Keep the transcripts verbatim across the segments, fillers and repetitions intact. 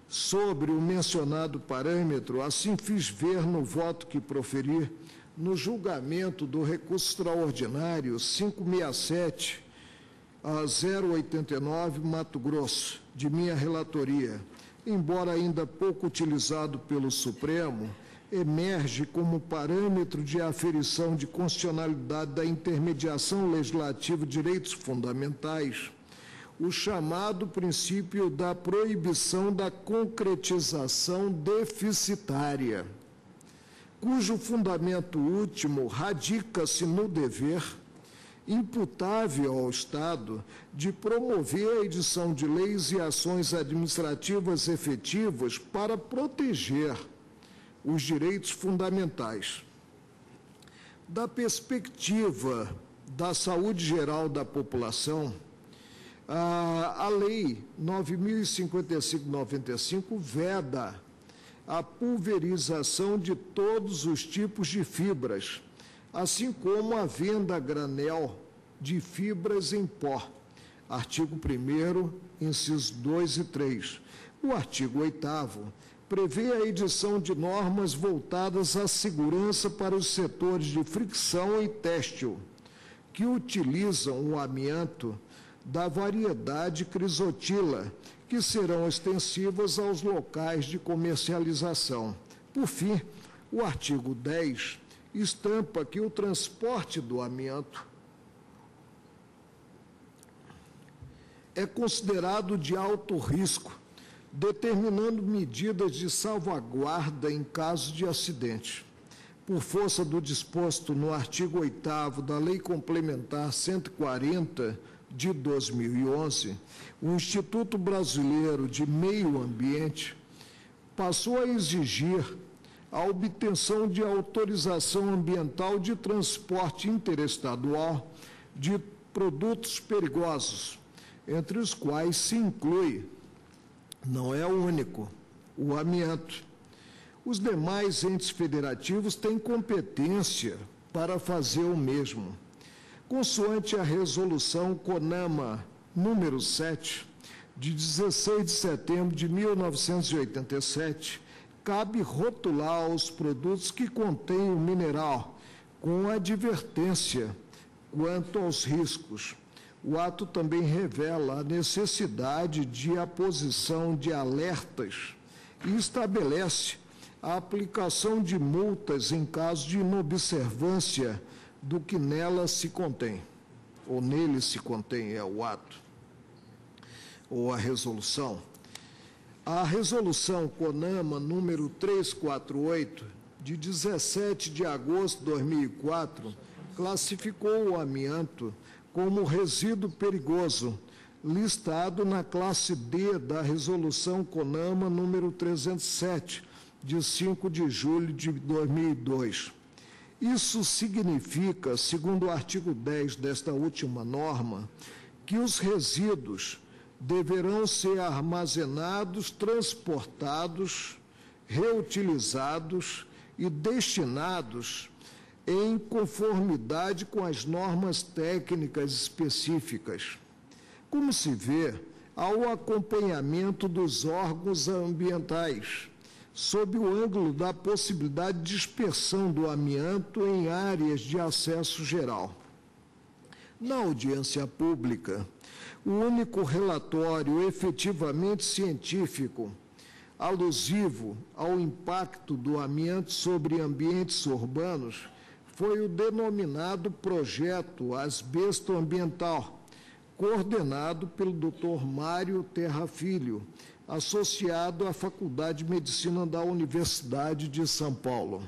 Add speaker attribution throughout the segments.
Speaker 1: Sobre o mencionado parâmetro, assim fiz ver no voto que proferi, no julgamento do recurso extraordinário quinhentos e sessenta e sete a zero oitenta e nove, Mato Grosso, de minha relatoria, embora ainda pouco utilizado pelo Supremo, emerge como parâmetro de aferição de constitucionalidade da intermediação legislativa de direitos fundamentais o chamado princípio da proibição da concretização deficitária, cujo fundamento último radica-se no dever imputável ao Estado de promover a edição de leis e ações administrativas efetivas para proteger os direitos fundamentais. Da perspectiva da saúde geral da população, a, a Lei nove mil e cinquenta e cinco noventa e cinco veda a pulverização de todos os tipos de fibras, assim como a venda a granel de fibras em pó. Artigo primeiro, incisos dois e três. O artigo oitavo prevê a edição de normas voltadas à segurança para os setores de fricção e têxtil, que utilizam o amianto da variedade crisotila, que serão extensivas aos locais de comercialização. Por fim, o artigo dez estampa que o transporte do amianto é considerado de alto risco, determinando medidas de salvaguarda em caso de acidente. Por força do disposto no artigo oitavo da Lei Complementar cento e quarenta, de dois mil e onze, o Instituto Brasileiro de Meio Ambiente passou a exigir a obtenção de autorização ambiental de transporte interestadual de produtos perigosos, entre os quais se inclui, não é o único, o amianto. Os demais entes federativos têm competência para fazer o mesmo. Consoante a resolução CONAMA número sete, de dezesseis de setembro de mil novecentos e oitenta e sete, cabe rotular os produtos que contêm o mineral, com advertência quanto aos riscos. O ato também revela a necessidade de aposição de alertas e estabelece a aplicação de multas em caso de inobservância do que nela se contém, ou nele se contém, é o ato, ou a resolução. A resolução CONAMA número trezentos e quarenta e oito, de dezessete de agosto de dois mil e quatro, classificou o amianto como resíduo perigoso, listado na classe D da resolução CONAMA número trezentos e sete, de cinco de julho de dois mil e dois. Isso significa, segundo o artigo dez desta última norma, que os resíduos deverão ser armazenados, transportados, reutilizados e destinados em conformidade com as normas técnicas específicas. Como se vê, há o acompanhamento dos órgãos ambientais, sob o ângulo da possibilidade de dispersão do amianto em áreas de acesso geral. Na audiência pública, o único relatório efetivamente científico alusivo ao impacto do amianto sobre ambientes urbanos foi o denominado Projeto Asbesto Ambiental, coordenado pelo doutor Mário Terra Filho, associado à Faculdade de Medicina da Universidade de São Paulo.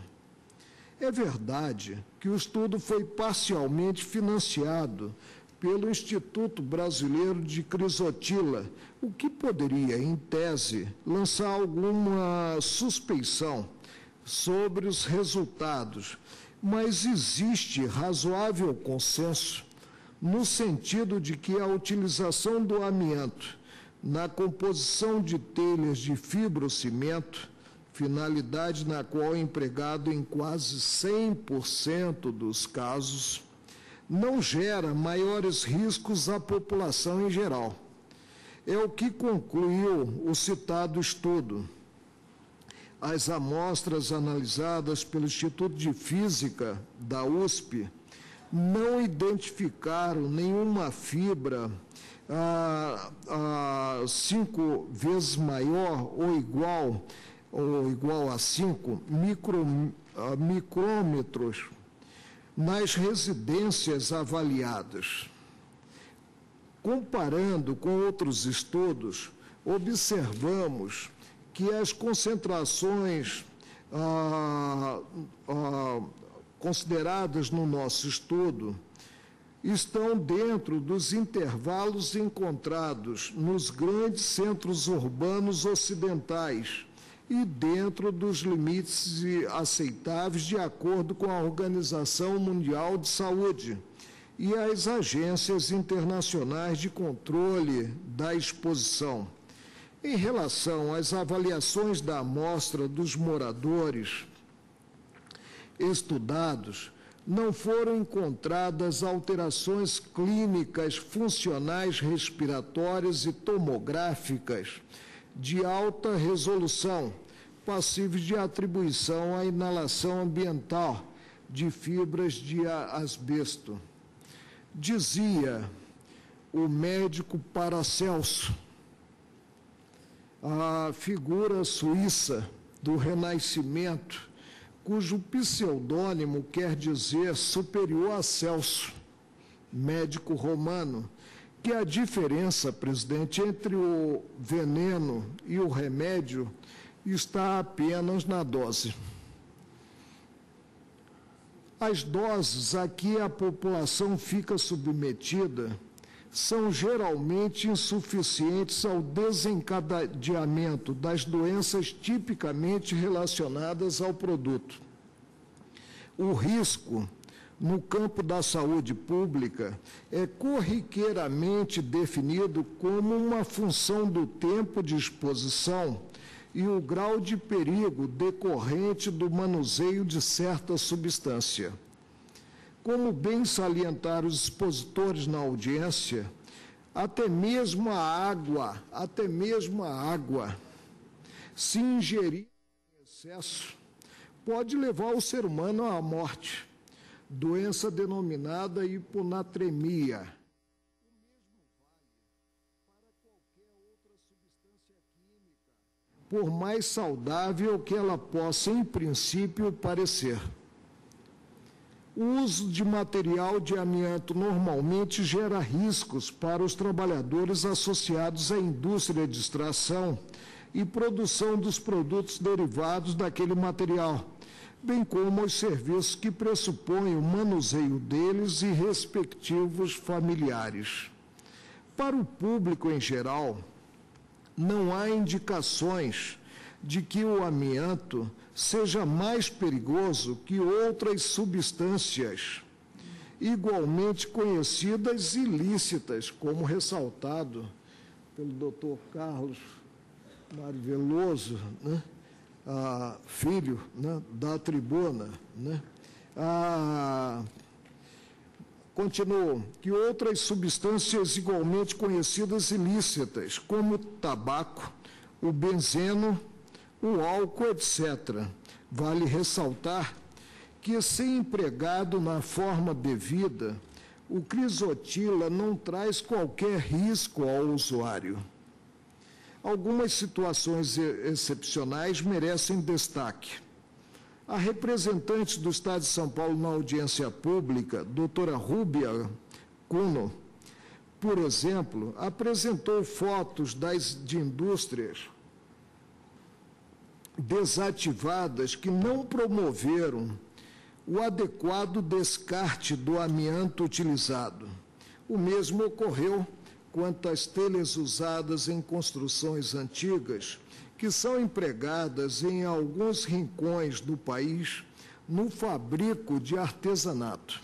Speaker 1: É verdade que o estudo foi parcialmente financiado pelo Instituto Brasileiro de Crisotila, o que poderia, em tese, lançar alguma suspeição sobre os resultados, mas existe razoável consenso no sentido de que a utilização do amianto na composição de telhas de fibrocimento, finalidade na qual é empregado em quase cem por cento dos casos, não gera maiores riscos à população em geral. É o que concluiu o citado estudo. As amostras analisadas pelo Instituto de Física da U S P não identificaram nenhuma fibra ah, ah, cinco vezes maior ou igual, ou igual a cinco micro, ah, micrômetros nas residências avaliadas. Comparando com outros estudos, observamos que as concentrações ah, ah, consideradas no nosso estudo estão dentro dos intervalos encontrados nos grandes centros urbanos ocidentais e dentro dos limites aceitáveis de acordo com a Organização Mundial de Saúde e as agências internacionais de controle da exposição. Em relação às avaliações da amostra dos moradores estudados, não foram encontradas alterações clínicas, funcionais, respiratórias e tomográficas de alta resolução, passíveis de atribuição à inalação ambiental de fibras de asbesto. Dizia o médico Paracelso, a figura suíça do Renascimento, cujo pseudônimo quer dizer superior a Celso, médico romano, que a diferença, presidente, entre o veneno e o remédio está apenas na dose. As doses a que a população fica submetida são geralmente insuficientes ao desencadeamento das doenças tipicamente relacionadas ao produto. O risco no campo da saúde pública é corriqueiramente definido como uma função do tempo de exposição e o grau de perigo decorrente do manuseio de certa substância. Como bem salientaram os expositores na audiência, até mesmo a água, até mesmo a água, se ingerir em excesso, pode levar o ser humano à morte, doença denominada hiponatremia. O mesmo vale para qualquer outra substância química, por mais saudável que ela possa, em princípio, parecer. O uso de material de amianto normalmente gera riscos para os trabalhadores associados à indústria de extração e produção dos produtos derivados daquele material, bem como os serviços que pressupõem o manuseio deles e respectivos familiares. Para o público em geral, não há indicações de que o amianto seja mais perigoso que outras substâncias igualmente conhecidas e ilícitas, como ressaltado pelo doutor Carlos Mário Veloso, né? Ah, filho, né? da tribuna. Né? Ah, continuou, que outras substâncias igualmente conhecidas e ilícitas, como o tabaco, o benzeno, o álcool, etcétera. Vale ressaltar que, se empregado na forma devida, o crisotila não traz qualquer risco ao usuário. Algumas situações excepcionais merecem destaque. A representante do Estado de São Paulo na audiência pública, doutora Rúbia Cuno, por exemplo, apresentou fotos das, de indústrias desativadas que não promoveram o adequado descarte do amianto utilizado. O mesmo ocorreu quanto às telhas usadas em construções antigas, que são empregadas em alguns rincões do país no fabrico de artesanato.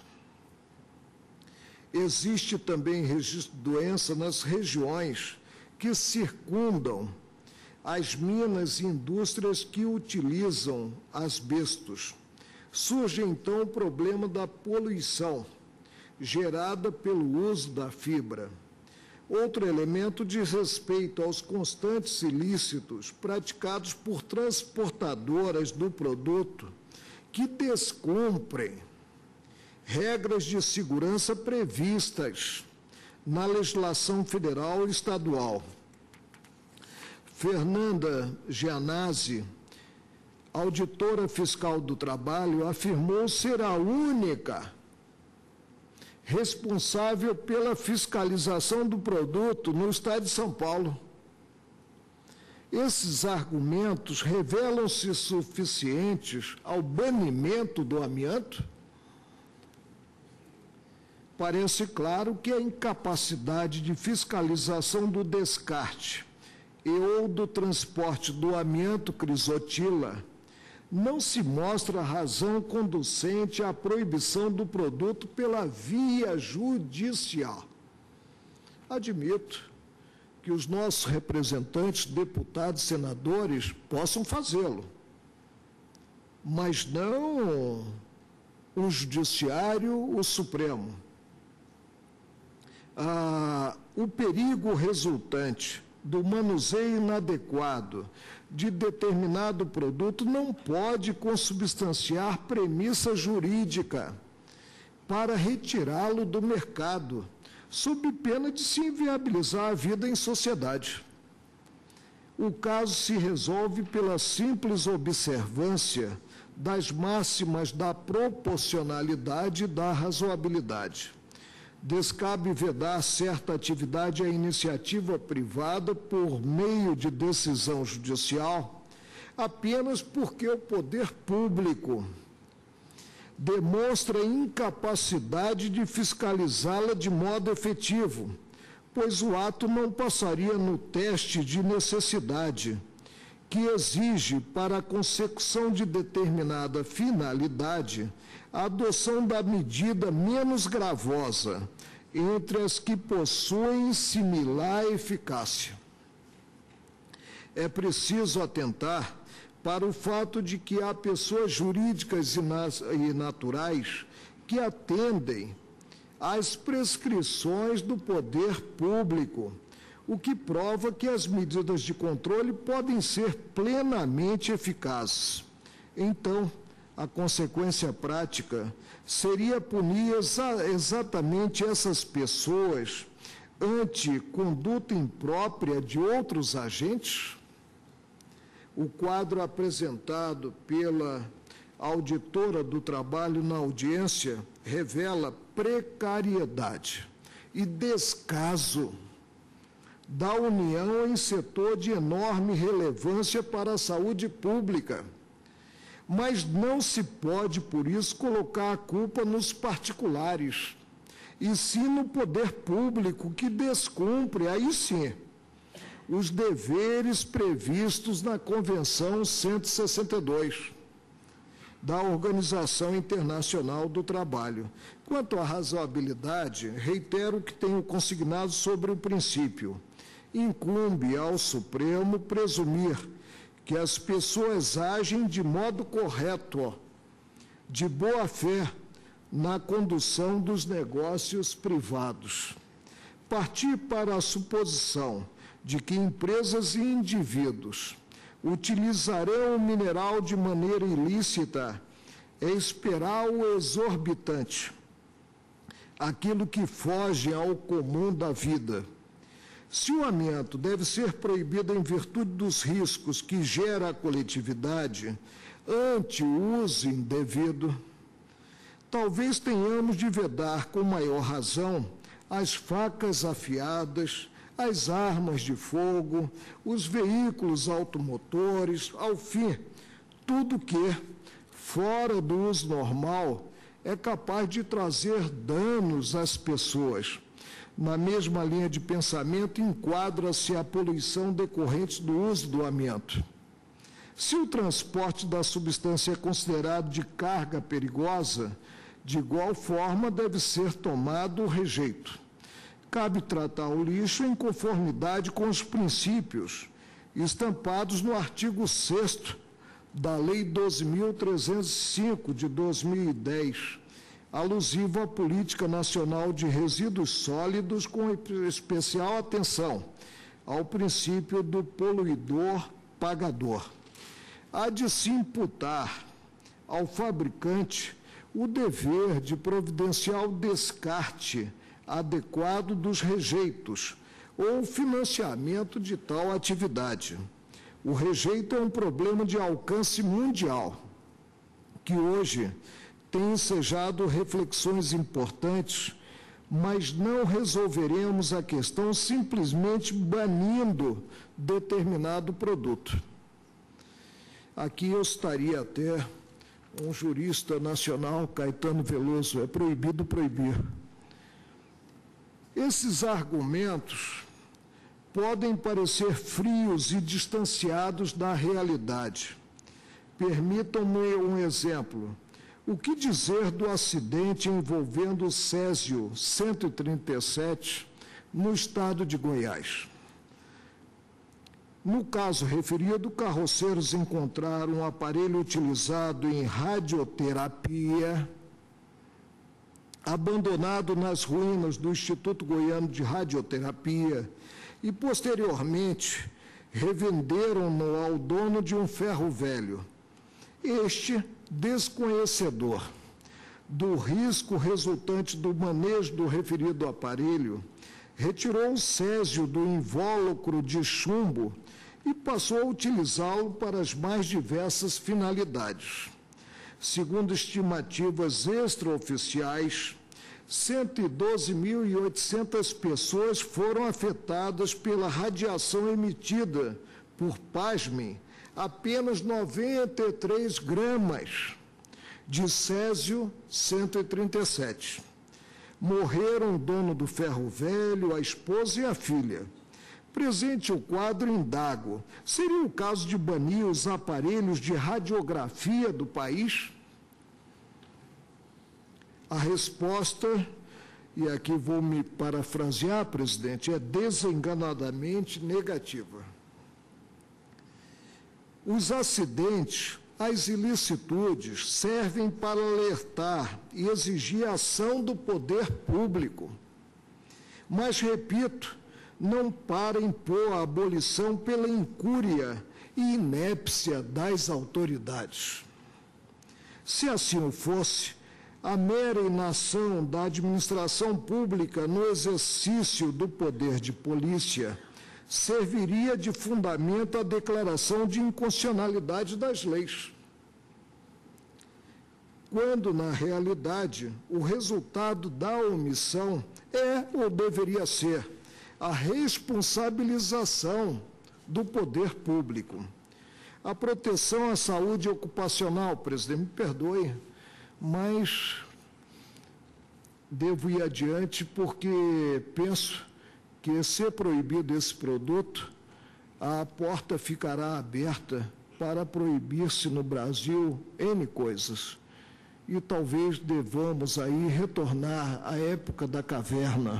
Speaker 1: Existe também registro de doença nas regiões que circundam as minas e indústrias que utilizam asbestos. Surge então o problema da poluição gerada pelo uso da fibra. Outro elemento diz respeito aos constantes ilícitos praticados por transportadoras do produto que descumprem regras de segurança previstas na legislação federal e estadual. Fernanda Gianazzi, auditora fiscal do trabalho, afirmou ser a única responsável pela fiscalização do produto no estado de São Paulo. Esses argumentos revelam-se suficientes ao banimento do amianto? Parece claro que a incapacidade de fiscalização do descarte e ou do transporte do amianto crisotila não se mostra razão conducente à proibição do produto pela via judicial. Admito que os nossos representantes, deputados e senadores, possam fazê-lo, mas não o Judiciário, o Supremo. Ah, o perigo resultante do manuseio inadequado de determinado produto não pode consubstanciar premissa jurídica para retirá-lo do mercado, sob pena de se inviabilizar a vida em sociedade. O caso se resolve pela simples observância das máximas da proporcionalidade e da razoabilidade. Descabe vedar certa atividade à iniciativa privada por meio de decisão judicial apenas porque o poder público demonstra incapacidade de fiscalizá-la de modo efetivo, pois o ato não passaria no teste de necessidade, que exige, para a consecução de determinada finalidade, a adoção da medida menos gravosa entre as que possuem similar eficácia. É preciso atentar para o fato de que há pessoas jurídicas e naturais que atendem às prescrições do poder público, o que prova que as medidas de controle podem ser plenamente eficazes. Então, a consequência prática seria punir exa- exatamente essas pessoas ante conduta imprópria de outros agentes? O quadro apresentado pela auditora do trabalho na audiência revela precariedade e descaso da União em setor de enorme relevância para a saúde pública. Mas não se pode, por isso, colocar a culpa nos particulares, e sim no poder público, que descumpre, aí sim, os deveres previstos na Convenção cento e sessenta e dois da Organização Internacional do Trabalho. Quanto à razoabilidade, reitero o que tenho consignado sobre o princípio. Incumbe ao Supremo presumir que as pessoas agem de modo correto, de boa fé, na condução dos negócios privados. Partir para a suposição de que empresas e indivíduos utilizarão o mineral de maneira ilícita é esperar o exorbitante, aquilo que foge ao comum da vida. Se o amianto deve ser proibido em virtude dos riscos que gera a coletividade ante o uso indevido, talvez tenhamos de vedar com maior razão as facas afiadas, as armas de fogo, os veículos automotores, ao fim, tudo que, fora do uso normal, é capaz de trazer danos às pessoas. Na mesma linha de pensamento, enquadra-se a poluição decorrente do uso do amianto. Se o transporte da substância é considerado de carga perigosa, de igual forma deve ser tomado o rejeito. Cabe tratar o lixo em conformidade com os princípios estampados no artigo sexto da Lei doze mil trezentos e cinco, de dois mil e dez, alusivo à Política Nacional de Resíduos Sólidos, com especial atenção ao princípio do poluidor-pagador. Há de se imputar ao fabricante o dever de providenciar o descarte adequado dos rejeitos ou financiamento de tal atividade. O rejeito é um problema de alcance mundial, que hoje tem ensejado reflexões importantes, mas não resolveremos a questão simplesmente banindo determinado produto. Aqui eu estaria até um jurista nacional, Caetano Veloso, é proibido proibir. Esses argumentos podem parecer frios e distanciados da realidade. Permitam-me um exemplo. O que dizer do acidente envolvendo o Césio cento e trinta e sete no estado de Goiás? No caso referido, carroceiros encontraram um aparelho utilizado em radioterapia abandonado nas ruínas do Instituto Goiano de Radioterapia e, posteriormente, revenderam-no ao dono de um ferro velho. Este, desconhecedor do risco resultante do manejo do referido aparelho, retirou o césio do invólucro de chumbo e passou a utilizá-lo para as mais diversas finalidades. Segundo estimativas extraoficiais, cento e doze mil e oitocentas pessoas foram afetadas pela radiação emitida por, pasmem, apenas noventa e três gramas de césio cento e trinta e sete. Morreram o dono do ferro velho, a esposa e a filha. Presente o quadro, indago: seria o caso de banir os aparelhos de radiografia do país? A resposta, e aqui vou me parafrasear, presidente, é desenganadamente negativa. Os acidentes, as ilicitudes, servem para alertar e exigir a ação do poder público. Mas, repito, não para impor a abolição pela incúria e inépcia das autoridades. Se assim o fosse, a mera inação da administração pública no exercício do poder de polícia serviria de fundamento à declaração de inconstitucionalidade das leis, quando, na realidade, o resultado da omissão é, ou deveria ser, a responsabilização do poder público. A proteção à saúde ocupacional, presidente, me perdoe, mas devo ir adiante porque penso que, se proibido esse produto, a porta ficará aberta para proibir-se no Brasil N coisas. E talvez devamos aí retornar à época da caverna.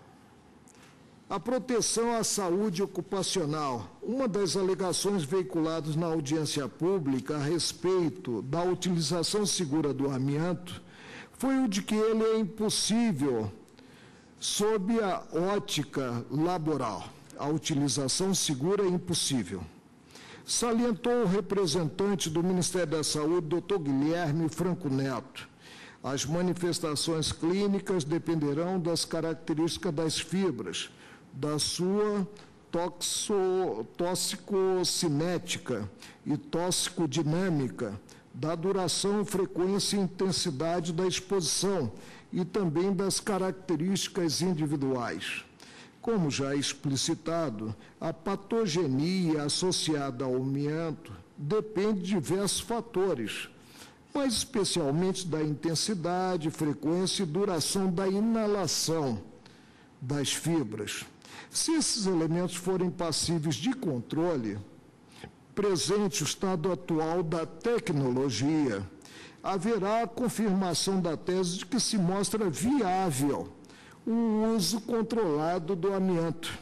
Speaker 1: A proteção à saúde ocupacional. Uma das alegações veiculadas na audiência pública a respeito da utilização segura do amianto foi o de que ele é impossível sob a ótica laboral. A utilização segura é impossível. Salientou o representante do Ministério da Saúde, doutor Guilherme Franco Neto. As manifestações clínicas dependerão das características das fibras, da sua toxo, toxicocinética e toxicodinâmica, da duração, frequência e intensidade da exposição e também das características individuais. Como já explicitado, a patogenia associada ao amianto depende de diversos fatores, mas especialmente da intensidade, frequência e duração da inalação das fibras. Se esses elementos forem passíveis de controle, presente o estado atual da tecnologia, haverá a confirmação da tese de que se mostra viável o uso controlado do amianto.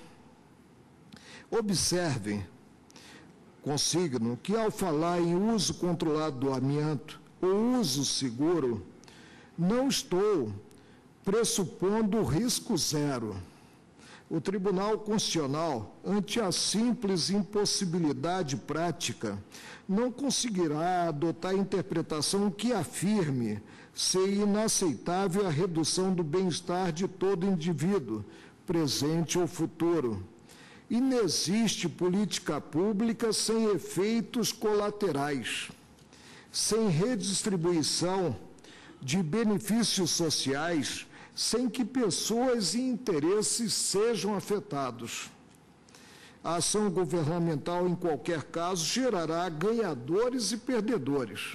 Speaker 1: Observem, consigno, que ao falar em uso controlado do amianto ou uso seguro, Não estou pressupondo risco zero. O Tribunal Constitucional, ante a simples impossibilidade prática, não conseguirá adotar interpretação que afirme ser inaceitável a redução do bem-estar de todo indivíduo, presente ou futuro. E não existe política pública sem efeitos colaterais, sem redistribuição de benefícios sociais, sem que pessoas e interesses sejam afetados. A ação governamental, em qualquer caso, gerará ganhadores e perdedores.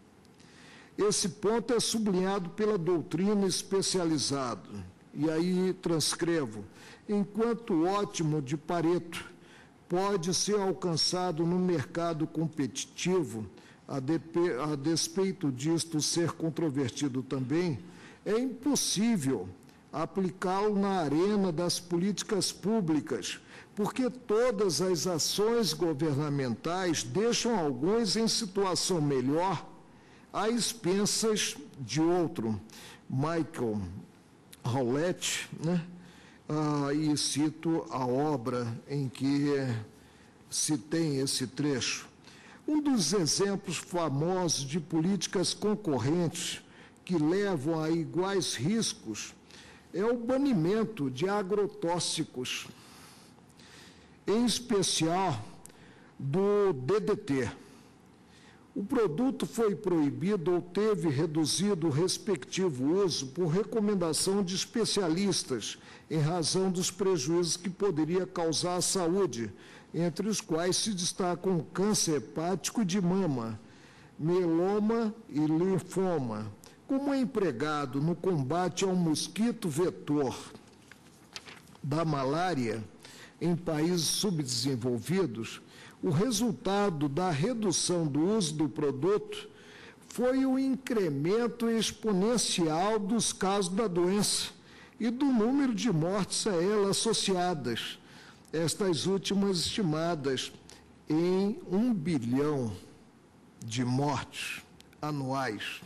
Speaker 1: Esse ponto é sublinhado pela doutrina especializada. E aí transcrevo: enquanto o ótimo de Pareto pode ser alcançado no mercado competitivo, a, de, a despeito disto ser controvertido também, é impossível aplicá-lo na arena das políticas públicas, porque todas as ações governamentais deixam alguns em situação melhor a expensas de outro. Michael Howlett, né? Ah, e cito a obra em que se tem esse trecho. Um dos exemplos famosos de políticas concorrentes que levam a iguais riscos é o banimento de agrotóxicos, em especial do D D T. O produto foi proibido ou teve reduzido o respectivo uso por recomendação de especialistas, em razão dos prejuízos que poderia causar à saúde, entre os quais se destacam o câncer hepático de mama, mieloma e linfoma. Como é empregado no combate ao mosquito vetor da malária em países subdesenvolvidos, o resultado da redução do uso do produto foi o incremento exponencial dos casos da doença e do número de mortes a ela associadas, estas últimas estimadas em um bilhão de mortes anuais.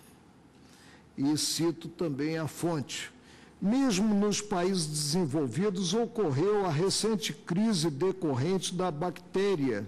Speaker 1: E cito também a fonte. Mesmo nos países desenvolvidos, ocorreu a recente crise decorrente da bactéria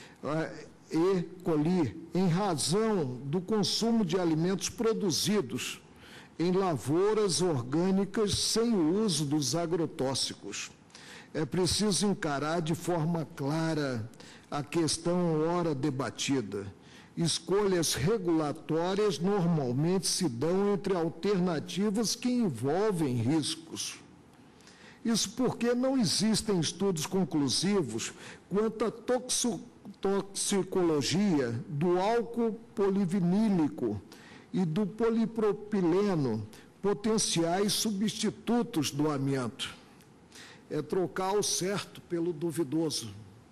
Speaker 1: E. coli, em razão do consumo de alimentos produzidos em lavouras orgânicas sem o uso dos agrotóxicos. É preciso encarar de forma clara a questão ora debatida. Escolhas regulatórias normalmente se dão entre alternativas que envolvem riscos. Isso porque não existem estudos conclusivos quanto à toxo, toxicologia do álcool polivinílico e do polipropileno, potenciais substitutos do amianto. É trocar o certo pelo duvidoso.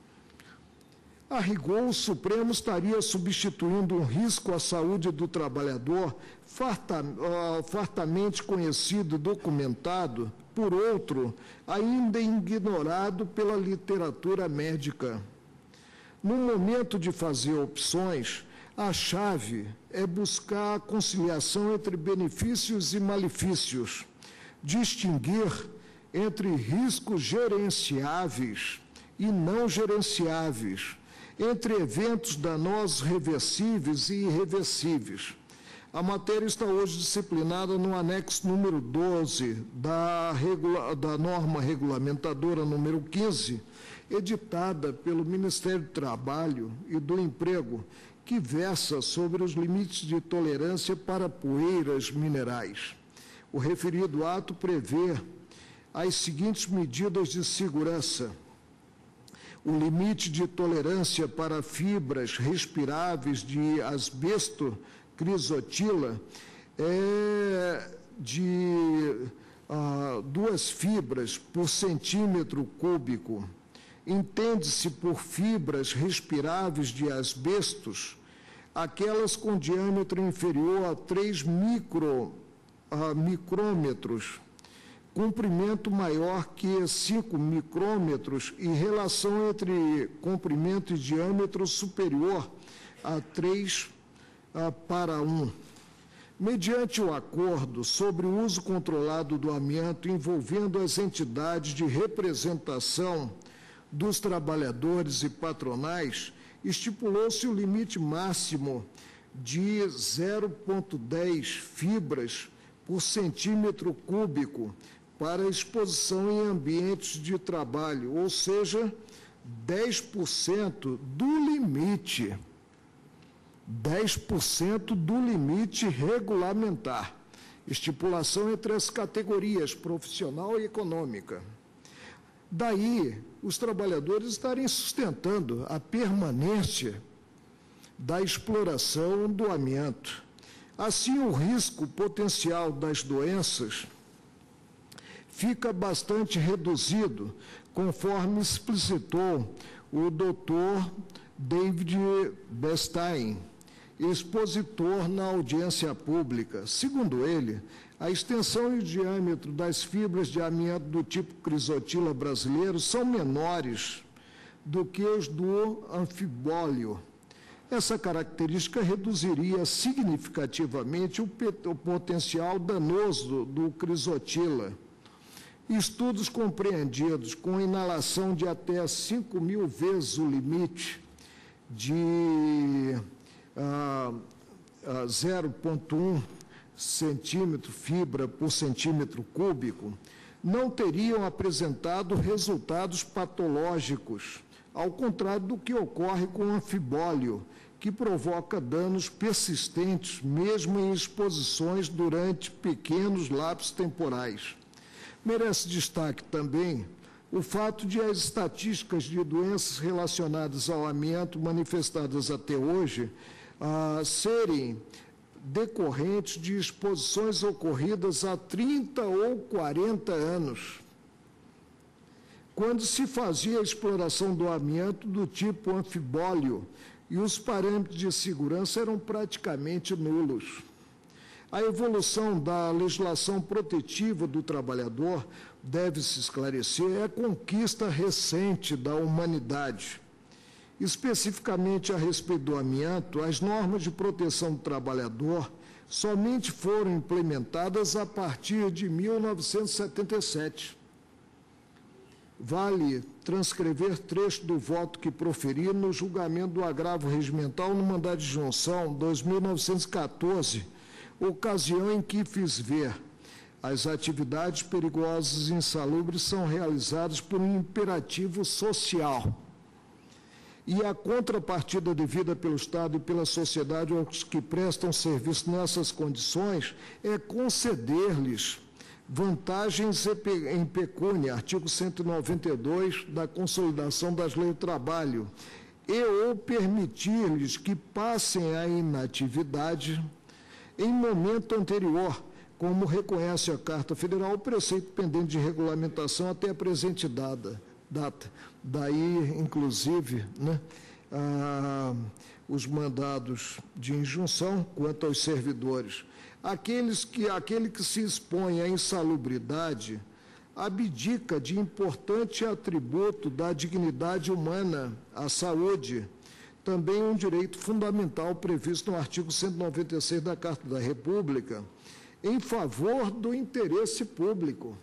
Speaker 1: A rigor, o Supremo estaria substituindo um risco à saúde do trabalhador, farta, uh, fartamente conhecido e documentado, por outro, ainda ignorado pela literatura médica. No momento de fazer opções, a chave é buscar a conciliação entre benefícios e malefícios, distinguir entre riscos gerenciáveis e não gerenciáveis, entre eventos danosos reversíveis e irreversíveis. A matéria está hoje disciplinada no anexo número doze da, regula, da norma regulamentadora número quinze, editada pelo Ministério do Trabalho e do Emprego, que versa sobre os limites de tolerância para poeiras minerais. O referido ato prevê as seguintes medidas de segurança: o limite de tolerância para fibras respiráveis de asbesto crisotila é de ah, duas fibras por centímetro cúbico. Entende-se por fibras respiráveis de asbestos aquelas com diâmetro inferior a três micro, ah, micrômetros, comprimento maior que cinco micrômetros e relação entre comprimento e diâmetro superior a três uh, para um. Mediante o acordo sobre o uso controlado do amianto envolvendo as entidades de representação dos trabalhadores e patronais, estipulou-se o limite máximo de zero vírgula dez fibras por centímetro cúbico para exposição em ambientes de trabalho, ou seja, dez por cento do limite, dez por cento do limite regulamentar, estipulação entre as categorias profissional e econômica. Daí, os trabalhadores estarem sustentando a permanência da exploração do amianto. Assim, o risco potencial das doenças fica bastante reduzido, conforme explicitou o doutor David Bestein, expositor na audiência pública. Segundo ele, a extensão e o diâmetro das fibras de amianto do tipo crisotila brasileiro são menores do que os do anfibólio. Essa característica reduziria significativamente o, o potencial danoso do crisotila. Estudos compreendidos com inalação de até cinco mil vezes o limite de ah, ah, zero vírgula um centímetro fibra por centímetro cúbico não teriam apresentado resultados patológicos, ao contrário do que ocorre com o anfibólio, que provoca danos persistentes, mesmo em exposições durante pequenos lapsos temporais. Merece destaque também o fato de as estatísticas de doenças relacionadas ao amianto manifestadas até hoje ah, serem decorrentes de exposições ocorridas há trinta ou quarenta anos, quando se fazia a exploração do amianto do tipo anfibólio e os parâmetros de segurança eram praticamente nulos. A evolução da legislação protetiva do trabalhador, deve-se esclarecer, é conquista recente da humanidade. Especificamente a respeito do amianto, as normas de proteção do trabalhador somente foram implementadas a partir de mil novecentos e setenta e sete. Vale transcrever trecho do voto que proferi no julgamento do agravo regimental no mandado de junção dois mil novecentos e quatorze, ocasião em que fiz ver as atividades perigosas e insalubres são realizadas por um imperativo social e a contrapartida devida pelo Estado e pela sociedade aos que prestam serviço nessas condições é conceder-lhes vantagens em pecúnia, artigo cento e noventa e dois da Consolidação das Leis do Trabalho, e ou permitir-lhes que passem a inatividade em momento anterior, como reconhece a Carta Federal, o preceito pendente de regulamentação até a presente data. data. Daí, inclusive, né, ah, os mandados de injunção quanto aos servidores. Aqueles que, aquele que se expõe à insalubridade abdica de importante atributo da dignidade humana, a saúde, também um direito fundamental previsto no artigo cento e noventa e seis da Carta da República, em favor do interesse público.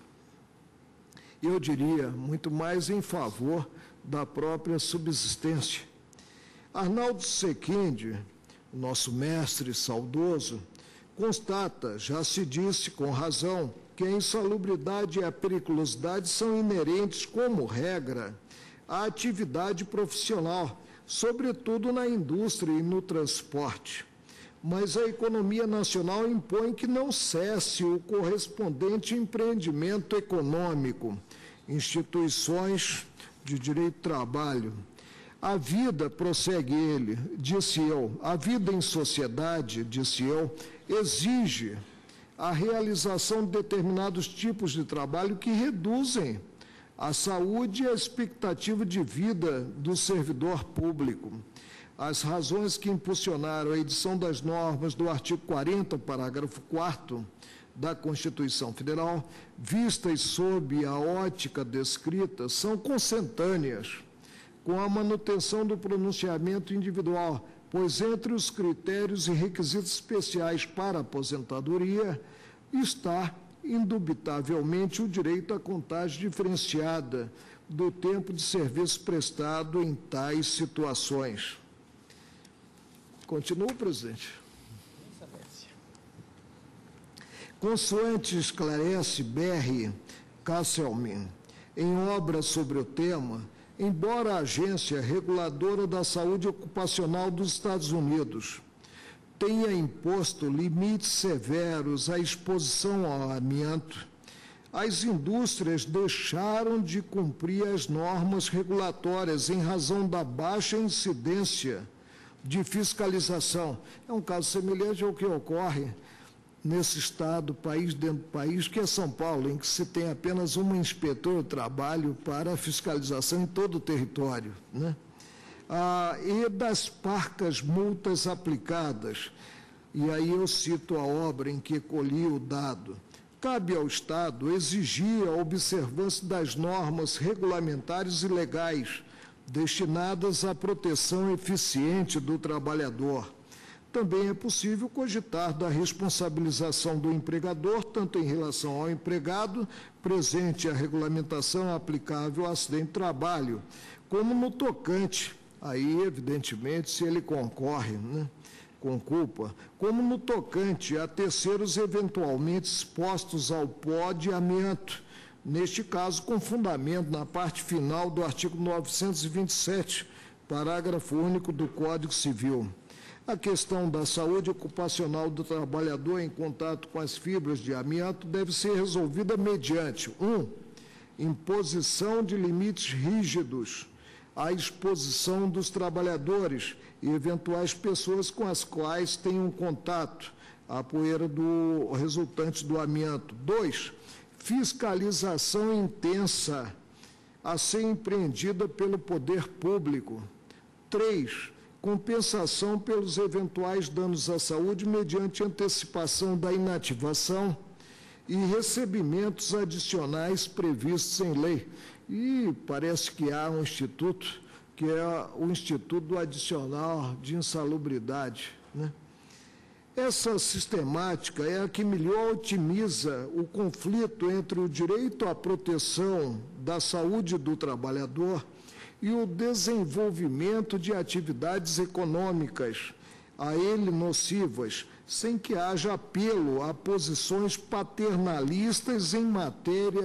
Speaker 1: Eu diria, muito mais em favor da própria subsistência. Arnaldo Sequinde, nosso mestre saudoso, constata, já se disse com razão, que a insalubridade e a periculosidade são inerentes, como regra, à atividade profissional, sobretudo na indústria e no transporte. Mas a economia nacional impõe que não cesse o correspondente empreendimento econômico, instituições de direito do trabalho. A vida, prossegue ele, disse eu, a vida em sociedade, disse eu, exige a realização de determinados tipos de trabalho que reduzem a saúde e a expectativa de vida do servidor público. As razões que impulsionaram a edição das normas do artigo quarenta, parágrafo quarto da Constituição Federal, vistas sob a ótica descrita, são consentâneas com a manutenção do pronunciamento individual pois entre os critérios e requisitos especiais para a aposentadoria está, indubitavelmente, o direito à contagem diferenciada do tempo de serviço prestado em tais situações. Continuo, presidente. Consoante esclarece B R Casselman, em obra sobre o tema, embora a Agência Reguladora da Saúde Ocupacional dos Estados Unidos tenha imposto limites severos à exposição ao amianto, as indústrias deixaram de cumprir as normas regulatórias em razão da baixa incidência de fiscalização. É um caso semelhante ao que ocorre nesse estado, país dentro do país, que é São Paulo, em que se tem apenas uma inspetor de trabalho para a fiscalização em todo o território, né? Ah, e das parcas multas aplicadas, e aí eu cito a obra em que colhi o dado, cabe ao Estado exigir a observância das normas regulamentares e legais destinadas à proteção eficiente do trabalhador. Também é possível cogitar da responsabilização do empregador, tanto em relação ao empregado, presente a regulamentação aplicável ao acidente de trabalho, como no tocante, aí, evidentemente, se ele concorre, né, com culpa, como no tocante a terceiros eventualmente expostos ao pó de amianto, neste caso, com fundamento na parte final do artigo novecentos e vinte e sete, parágrafo único do Código Civil. A questão da saúde ocupacional do trabalhador em contato com as fibras de amianto deve ser resolvida mediante, um, imposição de limites rígidos à exposição dos trabalhadores e eventuais pessoas com as quais tenham contato à poeira do resultante do amianto. Dois, fiscalização intensa a ser empreendida pelo poder público. Três, compensação pelos eventuais danos à saúde mediante antecipação da inativação e recebimentos adicionais previstos em lei. E parece que há um instituto, que é o Instituto do Adicional de Insalubridade, né? Essa sistemática é a que melhor otimiza o conflito entre o direito à proteção da saúde do trabalhador e o desenvolvimento de atividades econômicas a ele nocivas, sem que haja apelo a posições paternalistas em matéria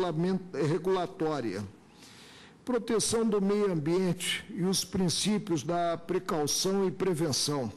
Speaker 1: regulatória. Proteção do meio ambiente e os princípios da precaução e prevenção.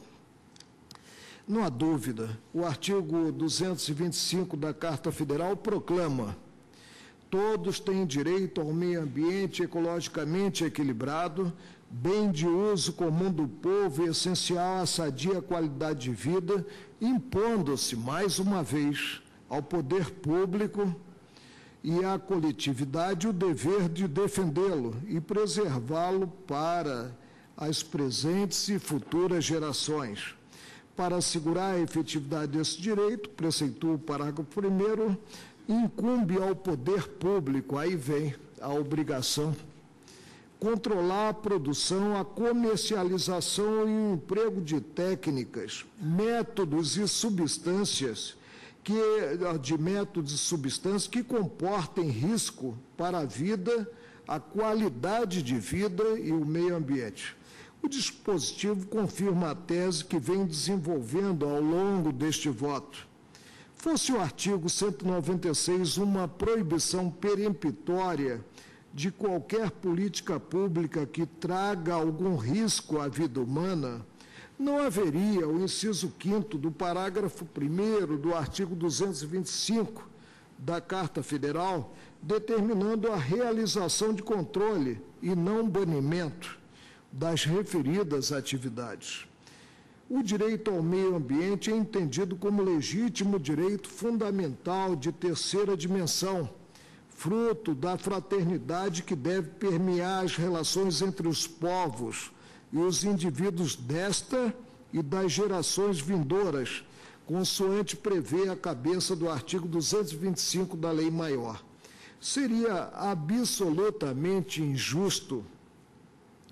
Speaker 1: Não há dúvida, o artigo duzentos e vinte e cinco da Carta Federal proclama: todos têm direito ao meio ambiente ecologicamente equilibrado, bem de uso comum do povo e essencial à sadia qualidade de vida, impondo-se, mais uma vez, ao poder público e à coletividade o dever de defendê-lo e preservá-lo para as presentes e futuras gerações. Para assegurar a efetividade desse direito, preceitua o parágrafo primeiro, incumbe ao poder público, aí vem a obrigação, controlar a produção, a comercialização e o emprego de técnicas, métodos e substâncias, que, de métodos e substâncias que comportem risco para a vida, a qualidade de vida e o meio ambiente. O dispositivo confirma a tese que vem desenvolvendo ao longo deste voto. Fosse o artigo cento e noventa e seis uma proibição peremptória de qualquer política pública que traga algum risco à vida humana, não haveria o inciso quinto do parágrafo primeiro do artigo duzentos e vinte e cinco da Carta Federal, determinando a realização de controle e não banimento das referidas atividades. O direito ao meio ambiente é entendido como legítimo direito fundamental de terceira dimensão, fruto da fraternidade que deve permear as relações entre os povos e os indivíduos desta e das gerações vindouras, consoante prevê a cabeça do artigo duzentos e vinte e cinco da Lei Maior. Seria absolutamente injusto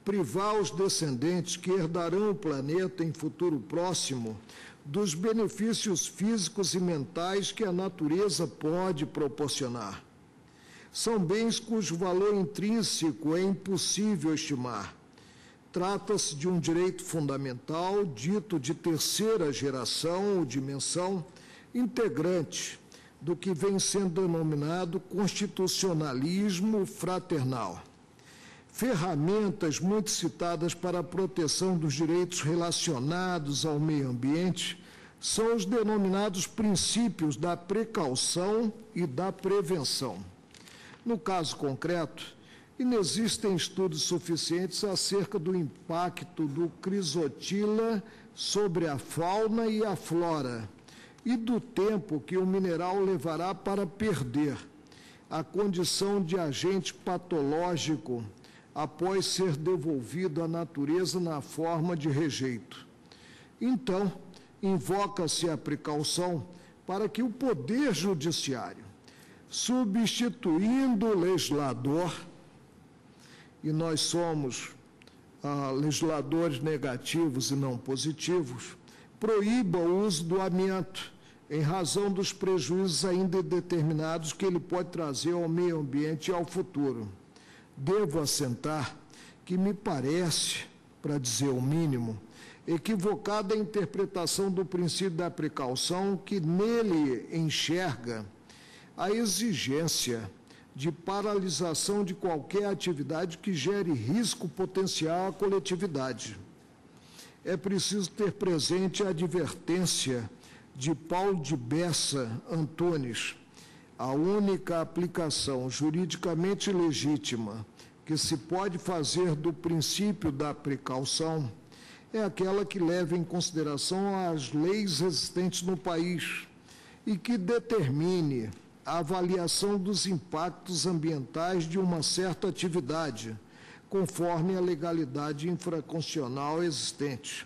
Speaker 1: privar os descendentes que herdarão o planeta em futuro próximo dos benefícios físicos e mentais que a natureza pode proporcionar. São bens cujo valor intrínseco é impossível estimar. Trata-se de um direito fundamental, dito de terceira geração ou dimensão, integrante do que vem sendo denominado constitucionalismo fraternal. Ferramentas muito citadas para a proteção dos direitos relacionados ao meio ambiente são os denominados princípios da precaução e da prevenção. No caso concreto, inexistem estudos suficientes acerca do impacto do crisotila sobre a fauna e a flora e do tempo que o mineral levará para perder a condição de agente patológico após ser devolvido à natureza na forma de rejeito. Então, invoca-se a precaução para que o Poder Judiciário, substituindo o legislador, e nós somos ah, legisladores negativos e não positivos, proíba o uso do amianto, em razão dos prejuízos ainda indeterminados que ele pode trazer ao meio ambiente e ao futuro. Devo assentar que me parece, para dizer o mínimo, equivocada a interpretação do princípio da precaução que nele enxerga a exigência de paralisação de qualquer atividade que gere risco potencial à coletividade. É preciso ter presente a advertência de Paulo de Bessa Antunes: a única aplicação juridicamente legítima que se pode fazer do princípio da precaução é aquela que leva em consideração as leis existentes no país e que determine a avaliação dos impactos ambientais de uma certa atividade, conforme a legalidade infraconstitucional existente.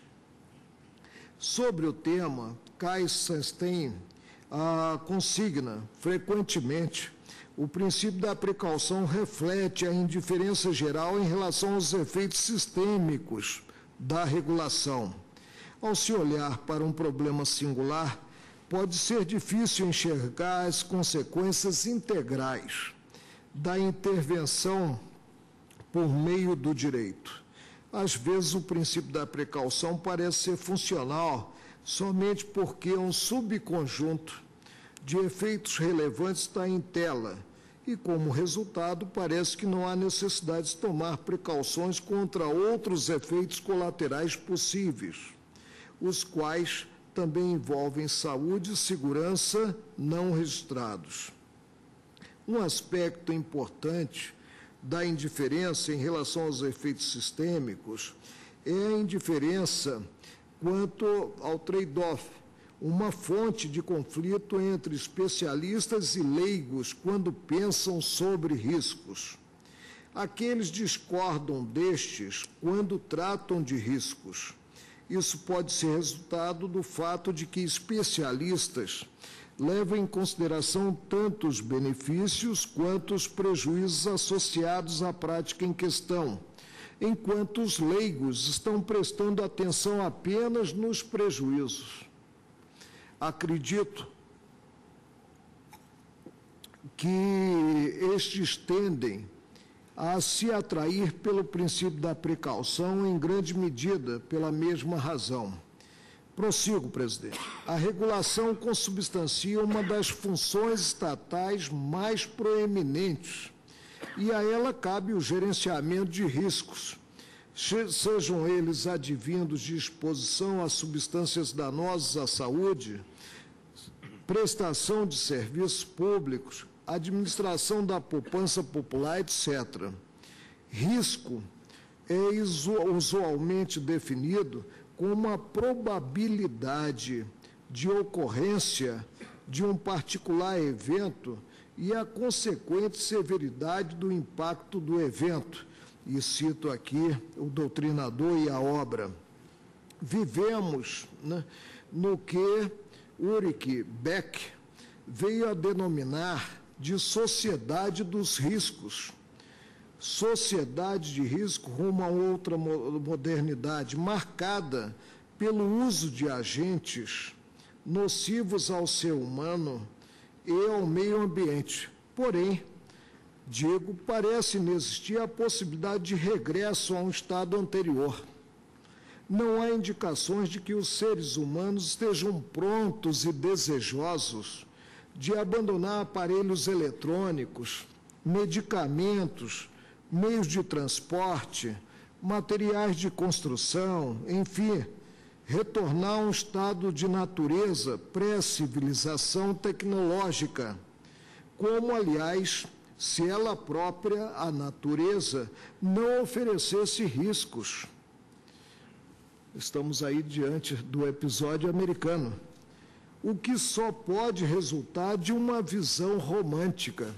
Speaker 1: Sobre o tema, Kai Sunstein a consigna, frequentemente, o princípio da precaução reflete a indiferença geral em relação aos efeitos sistêmicos da regulação. Ao se olhar para um problema singular, pode ser difícil enxergar as consequências integrais da intervenção por meio do direito. Às vezes, o princípio da precaução parece ser funcional somente porque um subconjunto de efeitos relevantes está em tela e, como resultado, parece que não há necessidade de tomar precauções contra outros efeitos colaterais possíveis, os quais também envolvem saúde e segurança não registrados. Um aspecto importante da indiferença em relação aos efeitos sistêmicos é a indiferença quanto ao trade-off, uma fonte de conflito entre especialistas e leigos quando pensam sobre riscos. Aqueles discordam destes quando tratam de riscos. Isso pode ser resultado do fato de que especialistas levam em consideração tanto os benefícios quanto os prejuízos associados à prática em questão, enquanto os leigos estão prestando atenção apenas nos prejuízos. Acredito que estes tendem a se atrair pelo princípio da precaução, em grande medida pela mesma razão. Prossigo, presidente. A regulação consubstancia uma das funções estatais mais proeminentes e a ela cabe o gerenciamento de riscos, sejam eles advindos de exposição a substâncias danosas à saúde, prestação de serviços públicos, administração da poupança popular, etcétera. Risco é usualmente definido como a probabilidade de ocorrência de um particular evento e a consequente severidade do impacto do evento. E cito aqui o doutrinador e a obra. Vivemos, né, no que Ulrich Beck veio a denominar de sociedade dos riscos. sociedade de risco rumo a outra modernidade, marcada pelo uso de agentes nocivos ao ser humano e ao meio ambiente. Porém, digo, parece inexistir a possibilidade de regresso a um estado anterior. Não há indicações de que os seres humanos estejam prontos e desejosos de abandonar aparelhos eletrônicos, medicamentos, meios de transporte, materiais de construção, enfim, retornar a um estado de natureza pré-civilização tecnológica, como, aliás, se ela própria, a natureza, não oferecesse riscos. Estamos aí diante do episódio americano, o que só pode resultar de uma visão romântica.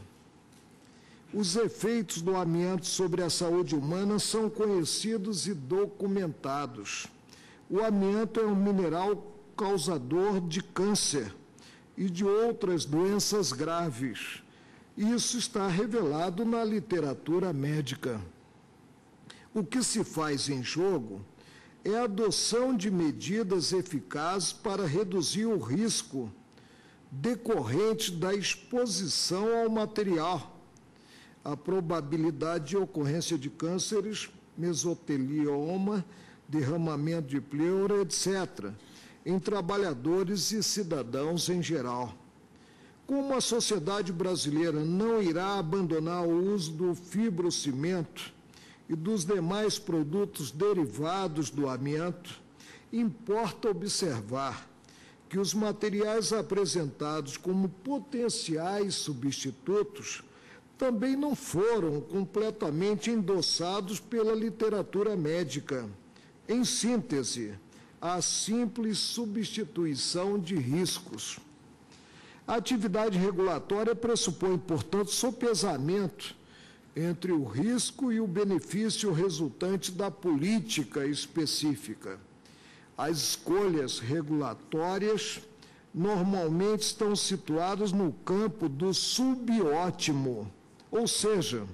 Speaker 1: Os efeitos do amianto sobre a saúde humana são conhecidos e documentados. O amianto é um mineral causador de câncer e de outras doenças graves. Isso está revelado na literatura médica. O que se faz em jogo é a adoção de medidas eficazes para reduzir o risco decorrente da exposição ao material, a probabilidade de ocorrência de cânceres, mesotelioma, derramamento de pleura, etcétera, em trabalhadores e cidadãos em geral. Como a sociedade brasileira não irá abandonar o uso do fibrocimento e dos demais produtos derivados do amianto, importa observar que os materiais apresentados como potenciais substitutos também não foram completamente endossados pela literatura médica. Em síntese, a simples substituição de riscos. A atividade regulatória pressupõe, portanto, sopesamento entre o risco e o benefício resultante da política específica. As escolhas regulatórias normalmente estão situadas no campo do subótimo, ou seja,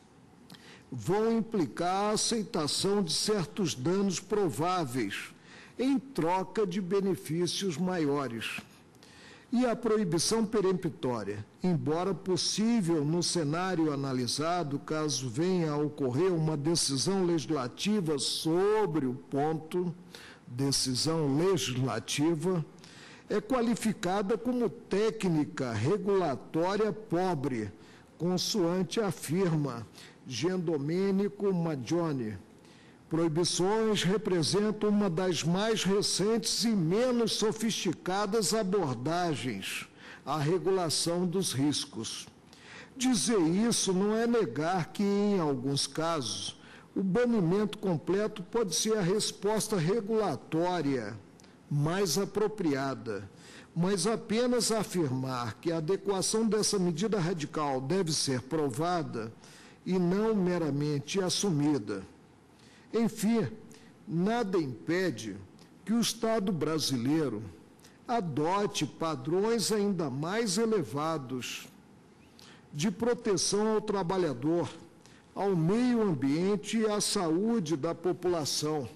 Speaker 1: vão implicar a aceitação de certos danos prováveis em troca de benefícios maiores. E a proibição peremptória, embora possível no cenário analisado, caso venha a ocorrer uma decisão legislativa sobre o ponto, decisão legislativa, é qualificada como técnica regulatória pobre, consoante afirma Giandomenico Maggioni. Proibições representam uma das mais recentes e menos sofisticadas abordagens à regulação dos riscos. Dizer isso não é negar que, em alguns casos, o banimento completo pode ser a resposta regulatória mais apropriada, mas apenas afirmar que a adequação dessa medida radical deve ser provada e não meramente assumida. Enfim, nada impede que o Estado brasileiro adote padrões ainda mais elevados de proteção ao trabalhador, ao meio ambiente e à saúde da população.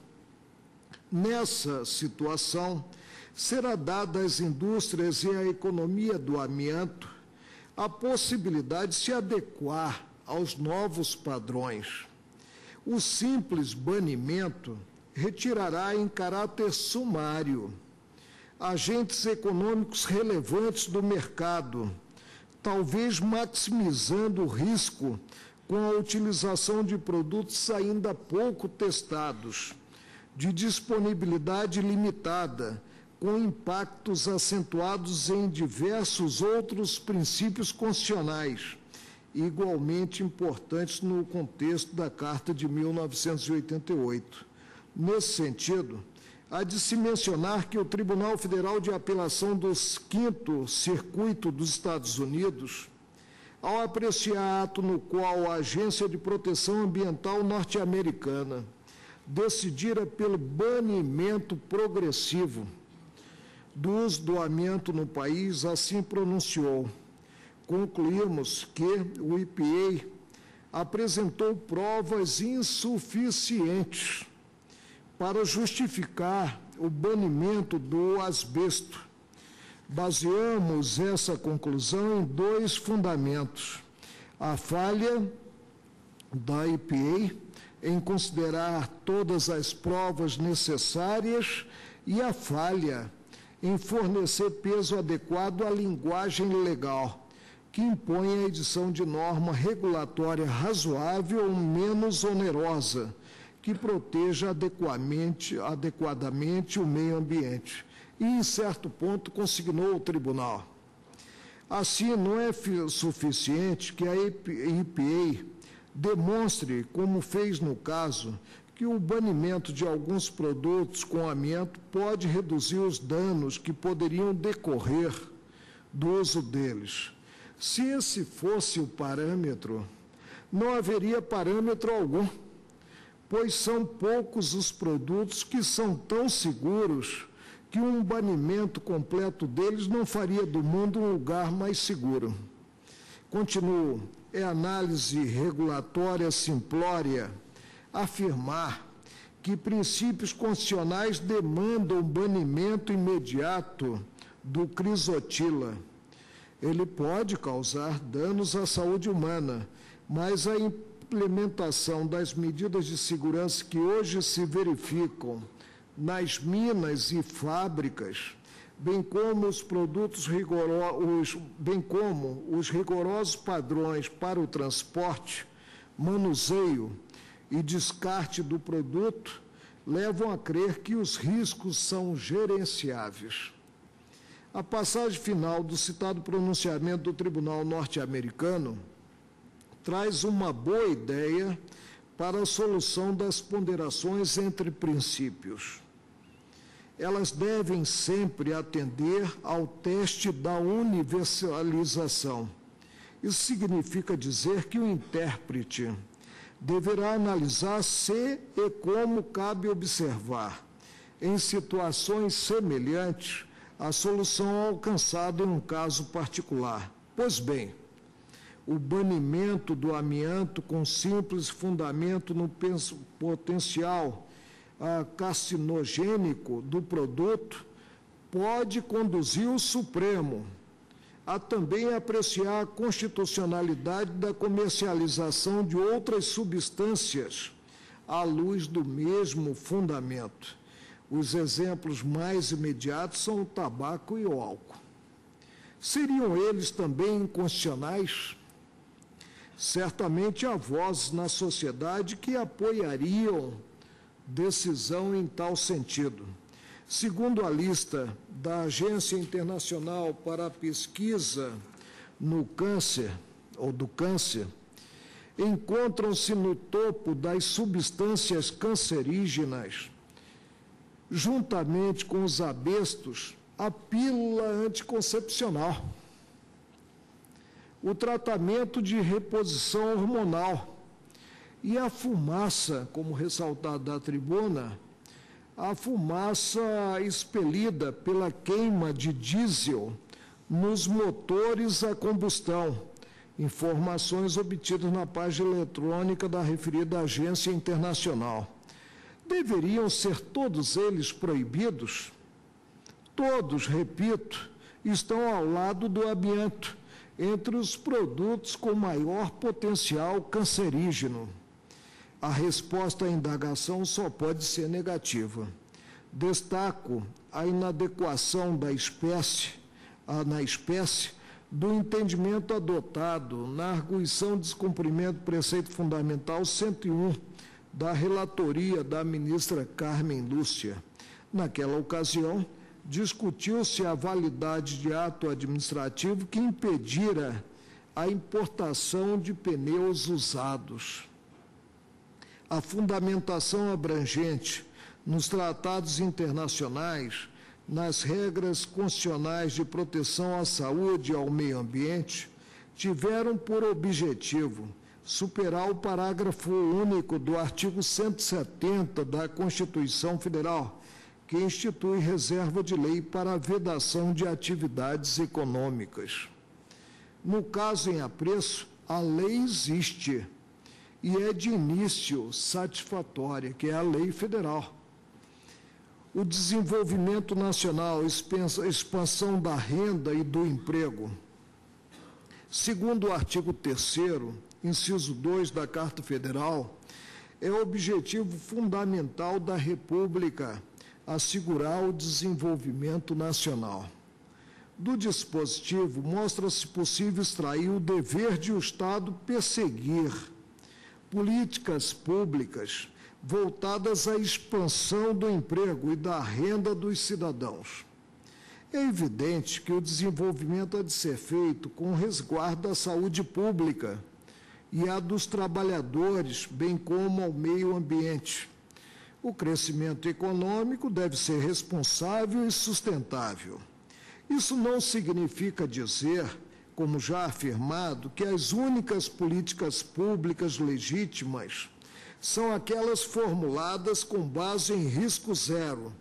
Speaker 1: Nessa situação, será dada às indústrias e à economia do amianto a possibilidade de se adequar aos novos padrões. O simples banimento retirará em caráter sumário agentes econômicos relevantes do mercado, talvez maximizando o risco com a utilização de produtos ainda pouco testados, de disponibilidade limitada, com impactos acentuados em diversos outros princípios constitucionais, igualmente importantes no contexto da Carta de mil novecentos e oitenta e oito. Nesse sentido, há de se mencionar que o Tribunal Federal de Apelação do Quinto Circuito dos Estados Unidos, ao apreciar ato no qual a Agência de Proteção Ambiental norte-americana decidira pelo banimento progressivo do uso do amianto no país, assim pronunciou: concluímos que o E P A apresentou provas insuficientes para justificar o banimento do asbesto. Baseamos essa conclusão em dois fundamentos: a falha da E P A em considerar todas as provas necessárias e a falha em fornecer peso adequado à linguagem legal, que impõe a edição de norma regulatória razoável ou menos onerosa, que proteja adequadamente, adequadamente o meio ambiente. E, em certo ponto, consignou o tribunal. Assim, não é suficiente que a E P A demonstre, como fez no caso, que o banimento de alguns produtos com amianto pode reduzir os danos que poderiam decorrer do uso deles. Se esse fosse o parâmetro, não haveria parâmetro algum, pois são poucos os produtos que são tão seguros que um banimento completo deles não faria do mundo um lugar mais seguro. Continuo, é análise regulatória simplória afirmar que princípios constitucionais demandam o banimento imediato do crisotila. Ele pode causar danos à saúde humana, mas a implementação das medidas de segurança que hoje se verificam nas minas e fábricas, bem como os produtos rigorosos, bem como os rigorosos padrões para o transporte, manuseio e descarte do produto, levam a crer que os riscos são gerenciáveis. A passagem final do citado pronunciamento do Tribunal norte-americano traz uma boa ideia para a solução das ponderações entre princípios. Elas devem sempre atender ao teste da universalização. Isso significa dizer que o intérprete deverá analisar se e como cabe observar, em situações semelhantes, a solução alcançada em um caso particular. Pois bem, o banimento do amianto com simples fundamento no potencial ah, carcinogênico do produto pode conduzir o Supremo a também apreciar a constitucionalidade da comercialização de outras substâncias à luz do mesmo fundamento. Os exemplos mais imediatos são o tabaco e o álcool. Seriam eles também inconstitucionais? Certamente há vozes na sociedade que apoiariam decisão em tal sentido. Segundo a lista da Agência Internacional para a Pesquisa no Câncer, ou do Câncer, encontram-se no topo das substâncias cancerígenas, juntamente com os asbestos, a pílula anticoncepcional, o tratamento de reposição hormonal e a fumaça, como ressaltado da tribuna, a fumaça expelida pela queima de diesel nos motores a combustão, informações obtidas na página eletrônica da referida agência internacional. Deveriam ser todos eles proibidos? Todos, repito, estão ao lado do amianto, entre os produtos com maior potencial cancerígeno. A resposta à indagação só pode ser negativa. Destaco a inadequação da espécie, a, na espécie do entendimento adotado na arguição de descumprimento do preceito fundamental cento e um da relatoria da ministra Carmen Lúcia. Naquela ocasião, discutiu-se a validade de ato administrativo que impedira a importação de pneus usados. A fundamentação abrangente nos tratados internacionais, nas regras constitucionais de proteção à saúde e ao meio ambiente, tiveram por objetivo superar o parágrafo único do artigo cento e setenta da Constituição Federal, que institui reserva de lei para a vedação de atividades econômicas. No caso em apreço, a lei existe, e é de início satisfatória, que é a lei federal. O desenvolvimento nacional, a expansão da renda e do emprego. Segundo o artigo terceiro, inciso dois da Carta Federal, é o objetivo fundamental da República assegurar o desenvolvimento nacional. Do dispositivo, mostra-se possível extrair o dever de o Estado perseguir políticas públicas voltadas à expansão do emprego e da renda dos cidadãos. É evidente que o desenvolvimento há de ser feito com resguardo à saúde pública e à dos trabalhadores, bem como ao meio ambiente. O crescimento econômico deve ser responsável e sustentável. Isso não significa dizer, como já afirmado, que as únicas políticas públicas legítimas são aquelas formuladas com base em risco zero,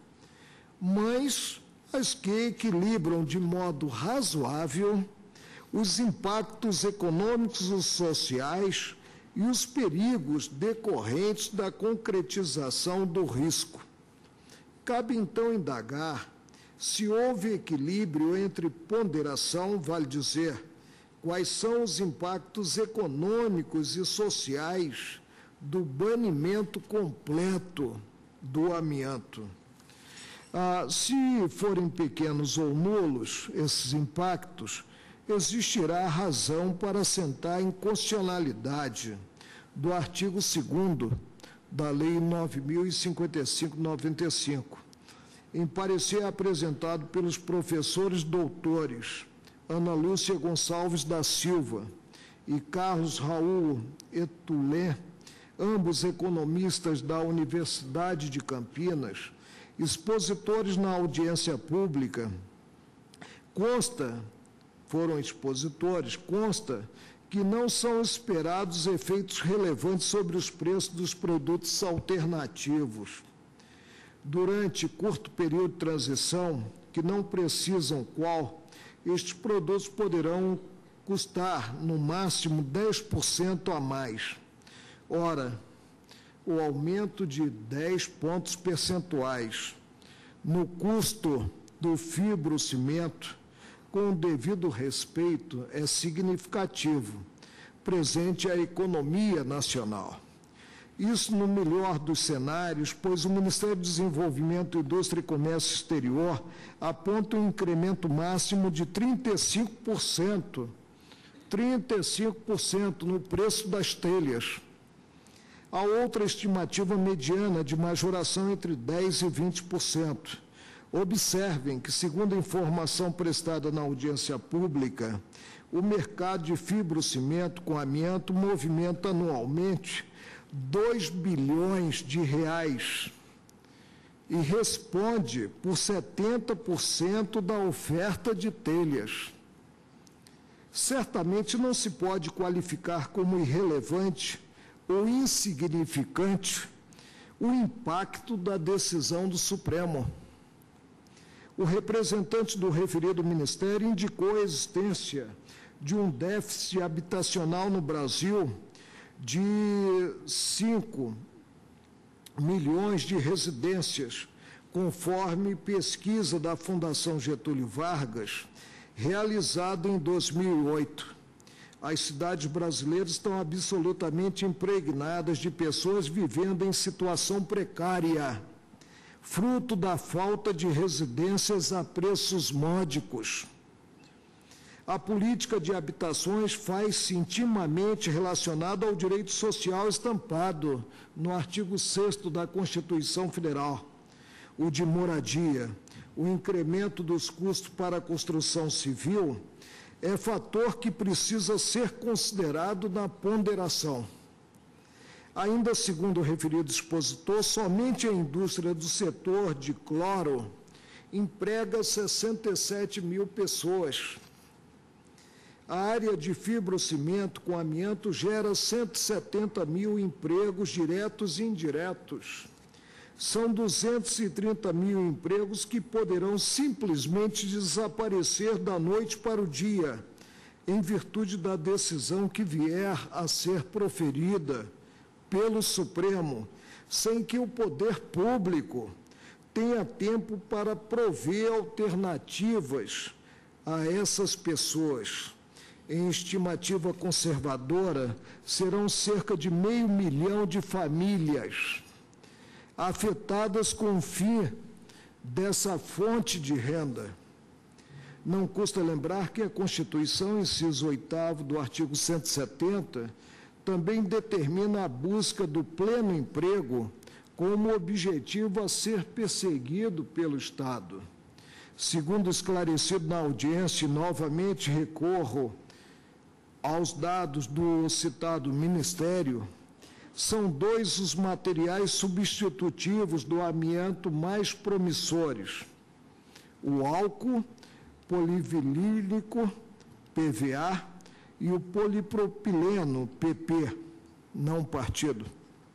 Speaker 1: mas as que equilibram de modo razoável os impactos econômicos e sociais e os perigos decorrentes da concretização do risco. Cabe então indagar se houve equilíbrio entre ponderação, vale dizer, quais são os impactos econômicos e sociais do banimento completo do amianto. Ah, se forem pequenos ou nulos esses impactos, existirá razão para assentar a inconstitucionalidade do artigo segundo da Lei nove mil e cinquenta e cinco de noventa e cinco, em parecer apresentado pelos professores doutores Ana Lúcia Gonçalves da Silva e Carlos Raul Etulé, ambos economistas da Universidade de Campinas, expositores na audiência pública, consta, foram expositores, consta que não são esperados efeitos relevantes sobre os preços dos produtos alternativos. Durante curto período de transição, que não precisam qual, estes produtos poderão custar, no máximo, dez por cento a mais. Ora, o aumento de dez pontos percentuais no custo do fibrocimento, com o devido respeito, é significativo, presente à economia nacional. Isso no melhor dos cenários, pois o Ministério do Desenvolvimento, Indústria e Comércio Exterior aponta um incremento máximo de trinta e cinco por cento, trinta e cinco por cento no preço das telhas. Há outra estimativa mediana de majoração entre dez por cento e vinte por cento. Observem que, segundo a informação prestada na audiência pública, o mercado de fibrocimento com amianto movimenta anualmente dois bilhões de reais e responde por setenta por cento da oferta de telhas. Certamente não se pode qualificar como irrelevante ou insignificante o impacto da decisão do Supremo. O representante do referido Ministério indicou a existência de um déficit habitacional no Brasil de cinco milhões de residências, conforme pesquisa da Fundação Getúlio Vargas, realizada em dois mil e oito. As cidades brasileiras estão absolutamente impregnadas de pessoas vivendo em situação precária, fruto da falta de residências a preços módicos. A política de habitações faz-se intimamente relacionada ao direito social estampado no artigo sexto da Constituição Federal, o de moradia. O incremento dos custos para a construção civil é fator que precisa ser considerado na ponderação. Ainda segundo o referido expositor, somente a indústria do setor de cloro emprega sessenta e sete mil pessoas. A área de fibrocimento com amianto gera cento e setenta mil empregos diretos e indiretos. São duzentos e trinta mil empregos que poderão simplesmente desaparecer da noite para o dia, em virtude da decisão que vier a ser proferida pelo Supremo, sem que o poder público tenha tempo para prover alternativas a essas pessoas. Em estimativa conservadora, serão cerca de meio milhão de famílias afetadas com o fim dessa fonte de renda. Não custa lembrar que a Constituição, inciso oitavo do artigo cento e setenta, também determina a busca do pleno emprego como objetivo a ser perseguido pelo Estado. Segundo esclarecido na audiência, e novamente recorro aos dados do citado Ministério, são dois os materiais substitutivos do amianto mais promissores: o álcool polivinílico, P V A, e o polipropileno, P P, não partido.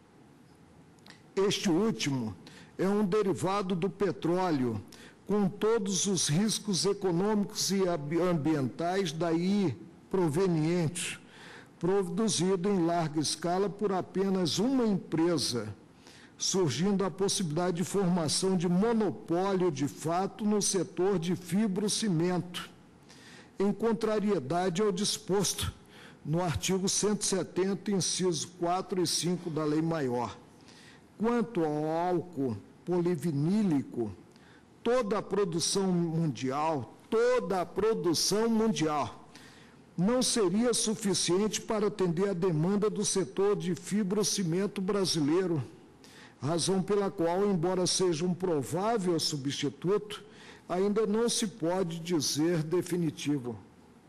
Speaker 1: Este último é um derivado do petróleo, com todos os riscos econômicos e ambientais daí provenientes, produzido em larga escala por apenas uma empresa, surgindo a possibilidade de formação de monopólio de fato no setor de fibrocimento, em contrariedade ao disposto no artigo cento e setenta, inciso quatro e cinco da Lei Maior. Quanto ao álcool polivinílico, toda a produção mundial, toda a produção mundial, não seria suficiente para atender a demanda do setor de fibrocimento brasileiro, razão pela qual, embora seja um provável substituto, ainda não se pode dizer definitivo.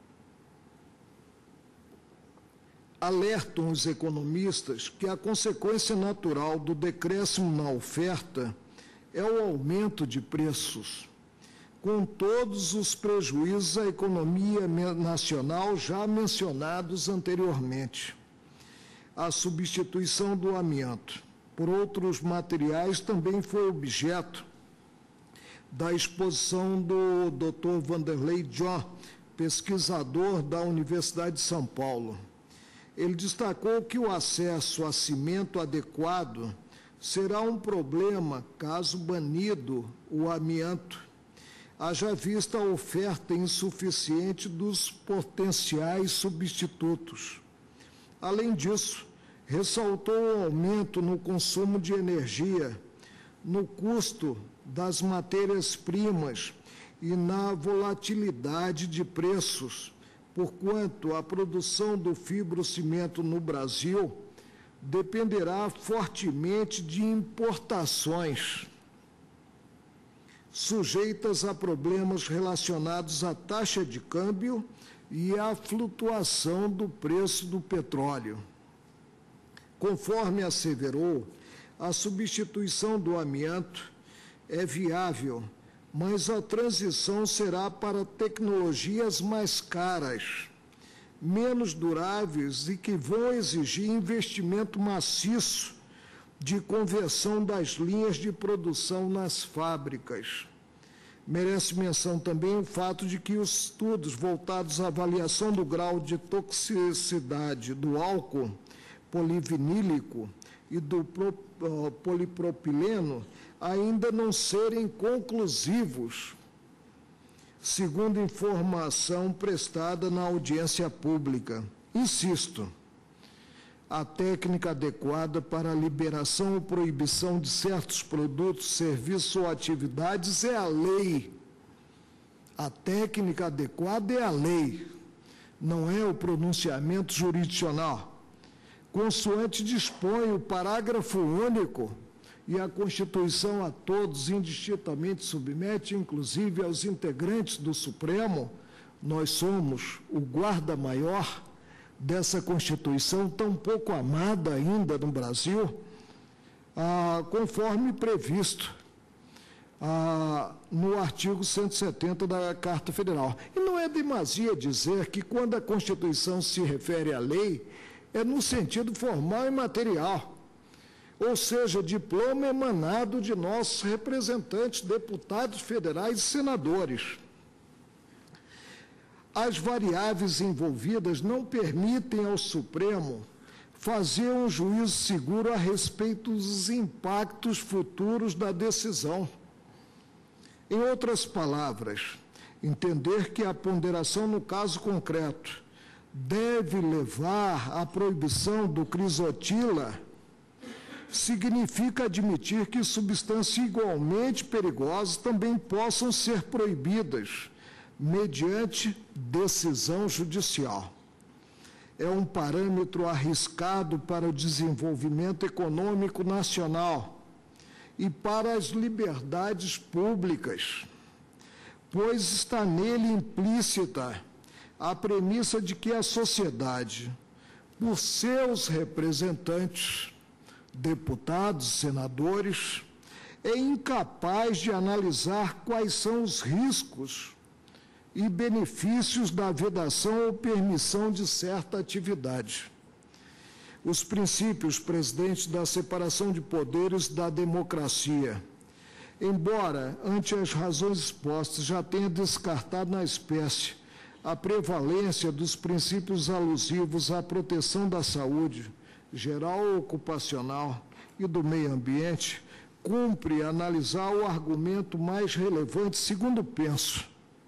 Speaker 1: Alertam os economistas que a consequência natural do decréscimo na oferta é o aumento de preços, com todos os prejuízos à economia nacional já mencionados anteriormente. A substituição do amianto por outros materiais também foi objeto da exposição do doutor Vanderlei John, pesquisador da Universidade de São Paulo. Ele destacou que o acesso a cimento adequado será um problema caso banido o amianto, haja vista a oferta insuficiente dos potenciais substitutos. Além disso, ressaltou o aumento no consumo de energia, no custo das matérias-primas e na volatilidade de preços, porquanto a produção do fibrocimento no Brasil dependerá fortemente de importações, sujeitas a problemas relacionados à taxa de câmbio e à flutuação do preço do petróleo. Conforme asseverou, a substituição do amianto é viável, mas a transição será para tecnologias mais caras, menos duráveis e que vão exigir investimento maciço de conversão das linhas de produção nas fábricas. Merece menção também o fato de que os estudos voltados à avaliação do grau de toxicidade do álcool polivinílico e do polipropileno ainda não serem conclusivos, segundo informação prestada na audiência pública. Insisto, a técnica adequada para a liberação ou proibição de certos produtos, serviços ou atividades é a lei. A técnica adequada é a lei, não é o pronunciamento jurisdicional. Consoante dispõe o parágrafo único, e a Constituição a todos indistintamente submete, inclusive aos integrantes do Supremo, nós somos o guarda-maior dessa Constituição tão pouco amada ainda no Brasil, ah, conforme previsto ah, no artigo cento e setenta da Carta Federal. E não é demasia dizer que quando a Constituição se refere à lei, é no sentido formal e material, ou seja, diploma emanado de nossos representantes, deputados federais e senadores. As variáveis envolvidas não permitem ao Supremo fazer um juízo seguro a respeito dos impactos futuros da decisão. Em outras palavras, entender que a ponderação no caso concreto deve levar à proibição do crisotila significa admitir que substâncias igualmente perigosas também possam ser proibidas mediante decisão judicial. É um parâmetro arriscado para o desenvolvimento econômico nacional e para as liberdades públicas, pois está nele implícita a premissa de que a sociedade, por seus representantes, deputados, senadores, é incapaz de analisar quais são os riscos e benefícios da vedação ou permissão de certa atividade. Os princípios presidentes da separação de poderes da democracia, embora, ante as razões expostas, já tenha descartado na espécie a prevalência dos princípios alusivos à proteção da saúde geral ou ocupacional e do meio ambiente, cumpre analisar o argumento mais relevante, segundo penso,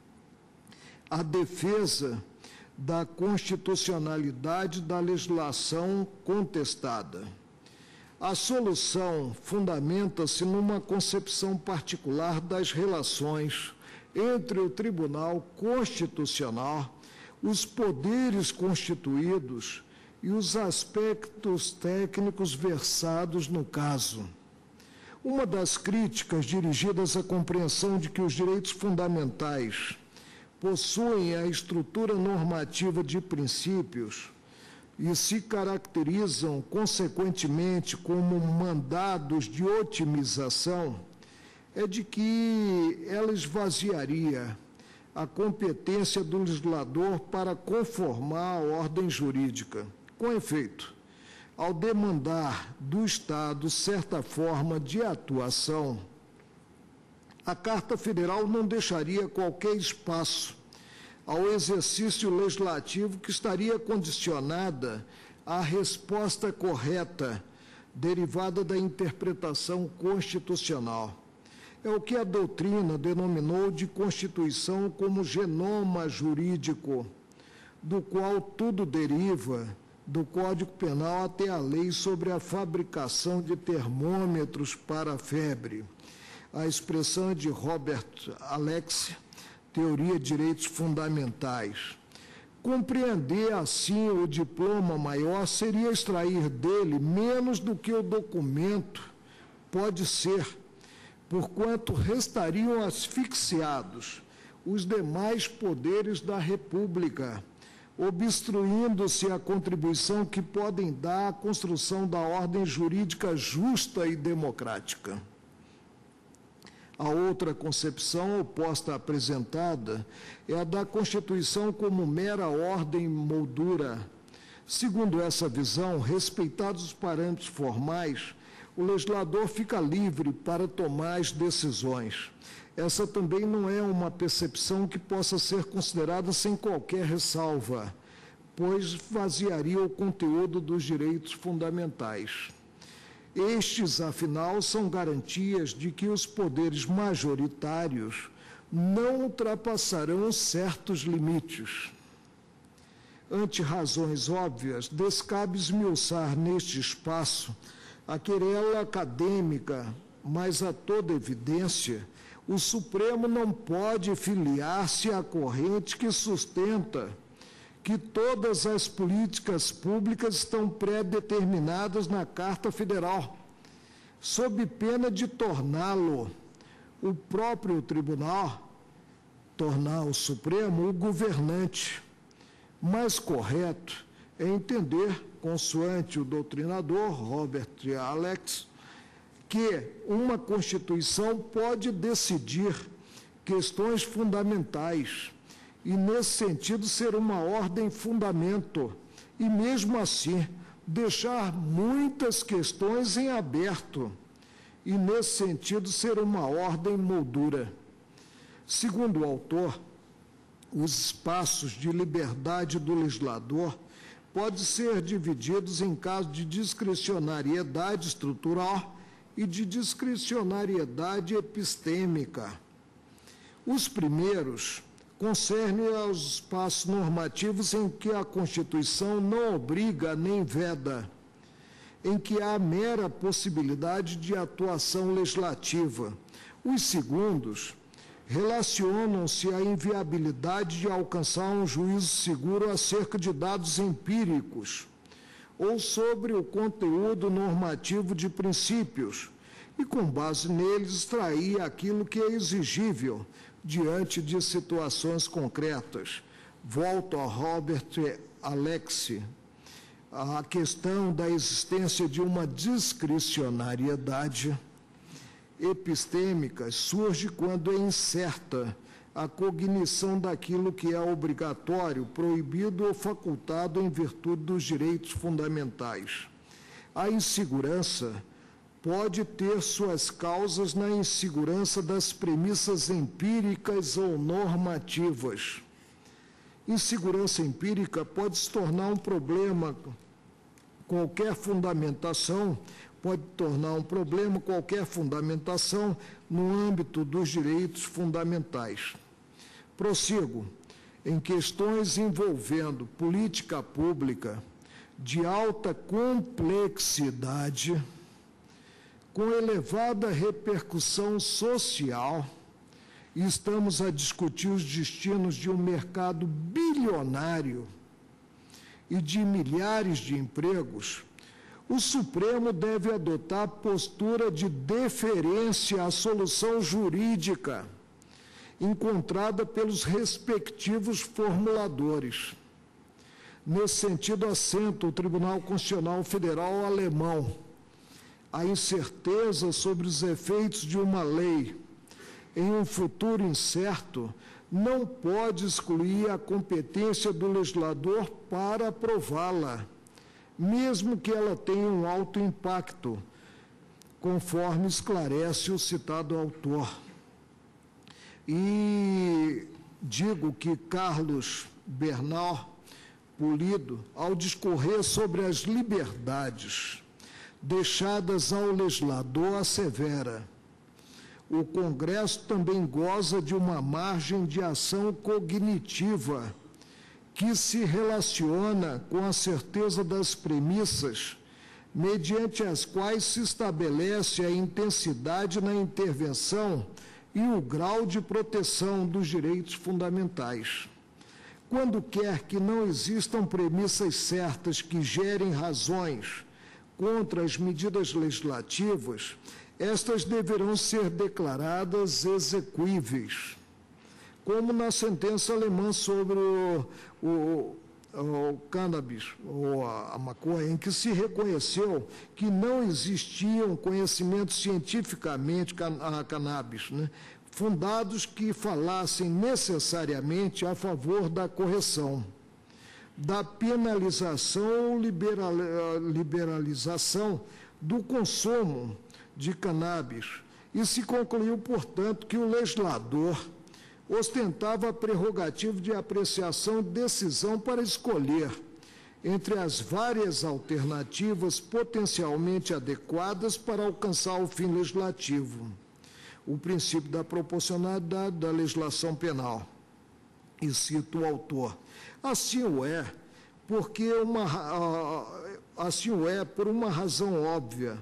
Speaker 1: a defesa da constitucionalidade da legislação contestada. A solução fundamenta-se numa concepção particular das relações entre o Tribunal Constitucional, os poderes constituídos e os aspectos técnicos versados no caso. Uma das críticas dirigidas à compreensão de que os direitos fundamentais possuem a estrutura normativa de princípios e se caracterizam, consequentemente, como mandados de otimização, é de que ela esvaziaria a competência do legislador para conformar a ordem jurídica. Com efeito, ao demandar do Estado certa forma de atuação, a Carta Federal não deixaria qualquer espaço ao exercício legislativo que estaria condicionada à resposta correta derivada da interpretação constitucional. É o que a doutrina denominou de Constituição como genoma jurídico, do qual tudo deriva, do Código Penal até a lei sobre a fabricação de termômetros para a febre. A expressão é de Robert Alex, Teoria de Direitos Fundamentais. Compreender, assim, o diploma maior seria extrair dele menos do que o documento pode ser, porquanto restariam asfixiados os demais poderes da República, obstruindo-se a contribuição que podem dar à construção da ordem jurídica justa e democrática. A outra concepção oposta à apresentada é a da Constituição como mera ordem moldura. Segundo essa visão, respeitados os parâmetros formais, o legislador fica livre para tomar as decisões. Essa também não é uma percepção que possa ser considerada sem qualquer ressalva, pois vaziaria o conteúdo dos direitos fundamentais. Estes, afinal, são garantias de que os poderes majoritários não ultrapassarão certos limites. Ante razões óbvias, descabe esmiuçar neste espaço a querela acadêmica, mas a toda evidência, o Supremo não pode filiar-se à corrente que sustenta que todas as políticas públicas estão pré-determinadas na Carta Federal, sob pena de torná-lo, o próprio tribunal, tornar o Supremo o governante. Mais correto é entender, consoante o doutrinador Robert Alex, que uma Constituição pode decidir questões fundamentais e, nesse sentido, ser uma ordem fundamento e, mesmo assim, deixar muitas questões em aberto e, nesse sentido, ser uma ordem moldura. Segundo o autor, os espaços de liberdade do legislador pode ser divididos em casos de discricionariedade estrutural e de discricionariedade epistêmica. Os primeiros concernem aos espaços normativos em que a Constituição não obriga nem veda, em que há mera possibilidade de atuação legislativa. Os segundos relacionam-se à inviabilidade de alcançar um juízo seguro acerca de dados empíricos ou sobre o conteúdo normativo de princípios e, com base neles, extrair aquilo que é exigível diante de situações concretas. Volto a Robert Alexy. A questão da existência de uma discricionariedade epistêmica surge quando é incerta a cognição daquilo que é obrigatório, proibido ou facultado em virtude dos direitos fundamentais. A insegurança pode ter suas causas na insegurança das premissas empíricas ou normativas. Insegurança empírica pode se tornar um problema, qualquer fundamentação, pode tornar um problema qualquer fundamentação no âmbito dos direitos fundamentais. Prossigo. Em questões envolvendo política pública de alta complexidade, com elevada repercussão social, e estamos a discutir os destinos de um mercado bilionário e de milhares de empregos, o Supremo deve adotar postura de deferência à solução jurídica encontrada pelos respectivos formuladores. Nesse sentido, assenta o Tribunal Constitucional Federal alemão. A incerteza sobre os efeitos de uma lei em um futuro incerto não pode excluir a competência do legislador para aprová-la, mesmo que ela tenha um alto impacto, conforme esclarece o citado autor. E digo que Carlos Bernal Pulido, ao discorrer sobre as liberdades deixadas ao legislador, assevera: o Congresso também goza de uma margem de ação cognitiva que se relaciona com a certeza das premissas mediante as quais se estabelece a intensidade na intervenção e o grau de proteção dos direitos fundamentais. Quando quer que não existam premissas certas que gerem razões contra as medidas legislativas, estas deverão ser declaradas exequíveis, como na sentença alemã sobre o, o, o cannabis, ou a, a maconha, em que se reconheceu que não existiam conhecimentos cientificamente can, a cannabis, né, fundados que falassem necessariamente a favor da correção, da penalização ou liberal, liberalização do consumo de cannabis, e se concluiu, portanto, que o legislador ostentava a prerrogativa de apreciação e decisão para escolher entre as várias alternativas potencialmente adequadas para alcançar o fim legislativo, o princípio da proporcionalidade da legislação penal. E cito o autor: assim o é, porque uma, assim o é por uma razão óbvia.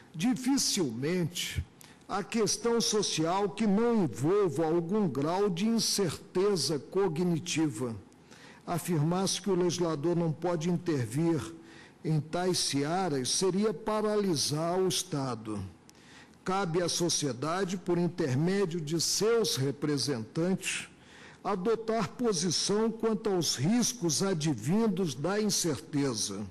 Speaker 1: Dificilmente a questão social que não envolva algum grau de incerteza cognitiva. Afirmar-se que o legislador não pode intervir em tais searas seria paralisar o Estado. Cabe à sociedade, por intermédio de seus representantes, adotar posição quanto aos riscos advindos da incerteza.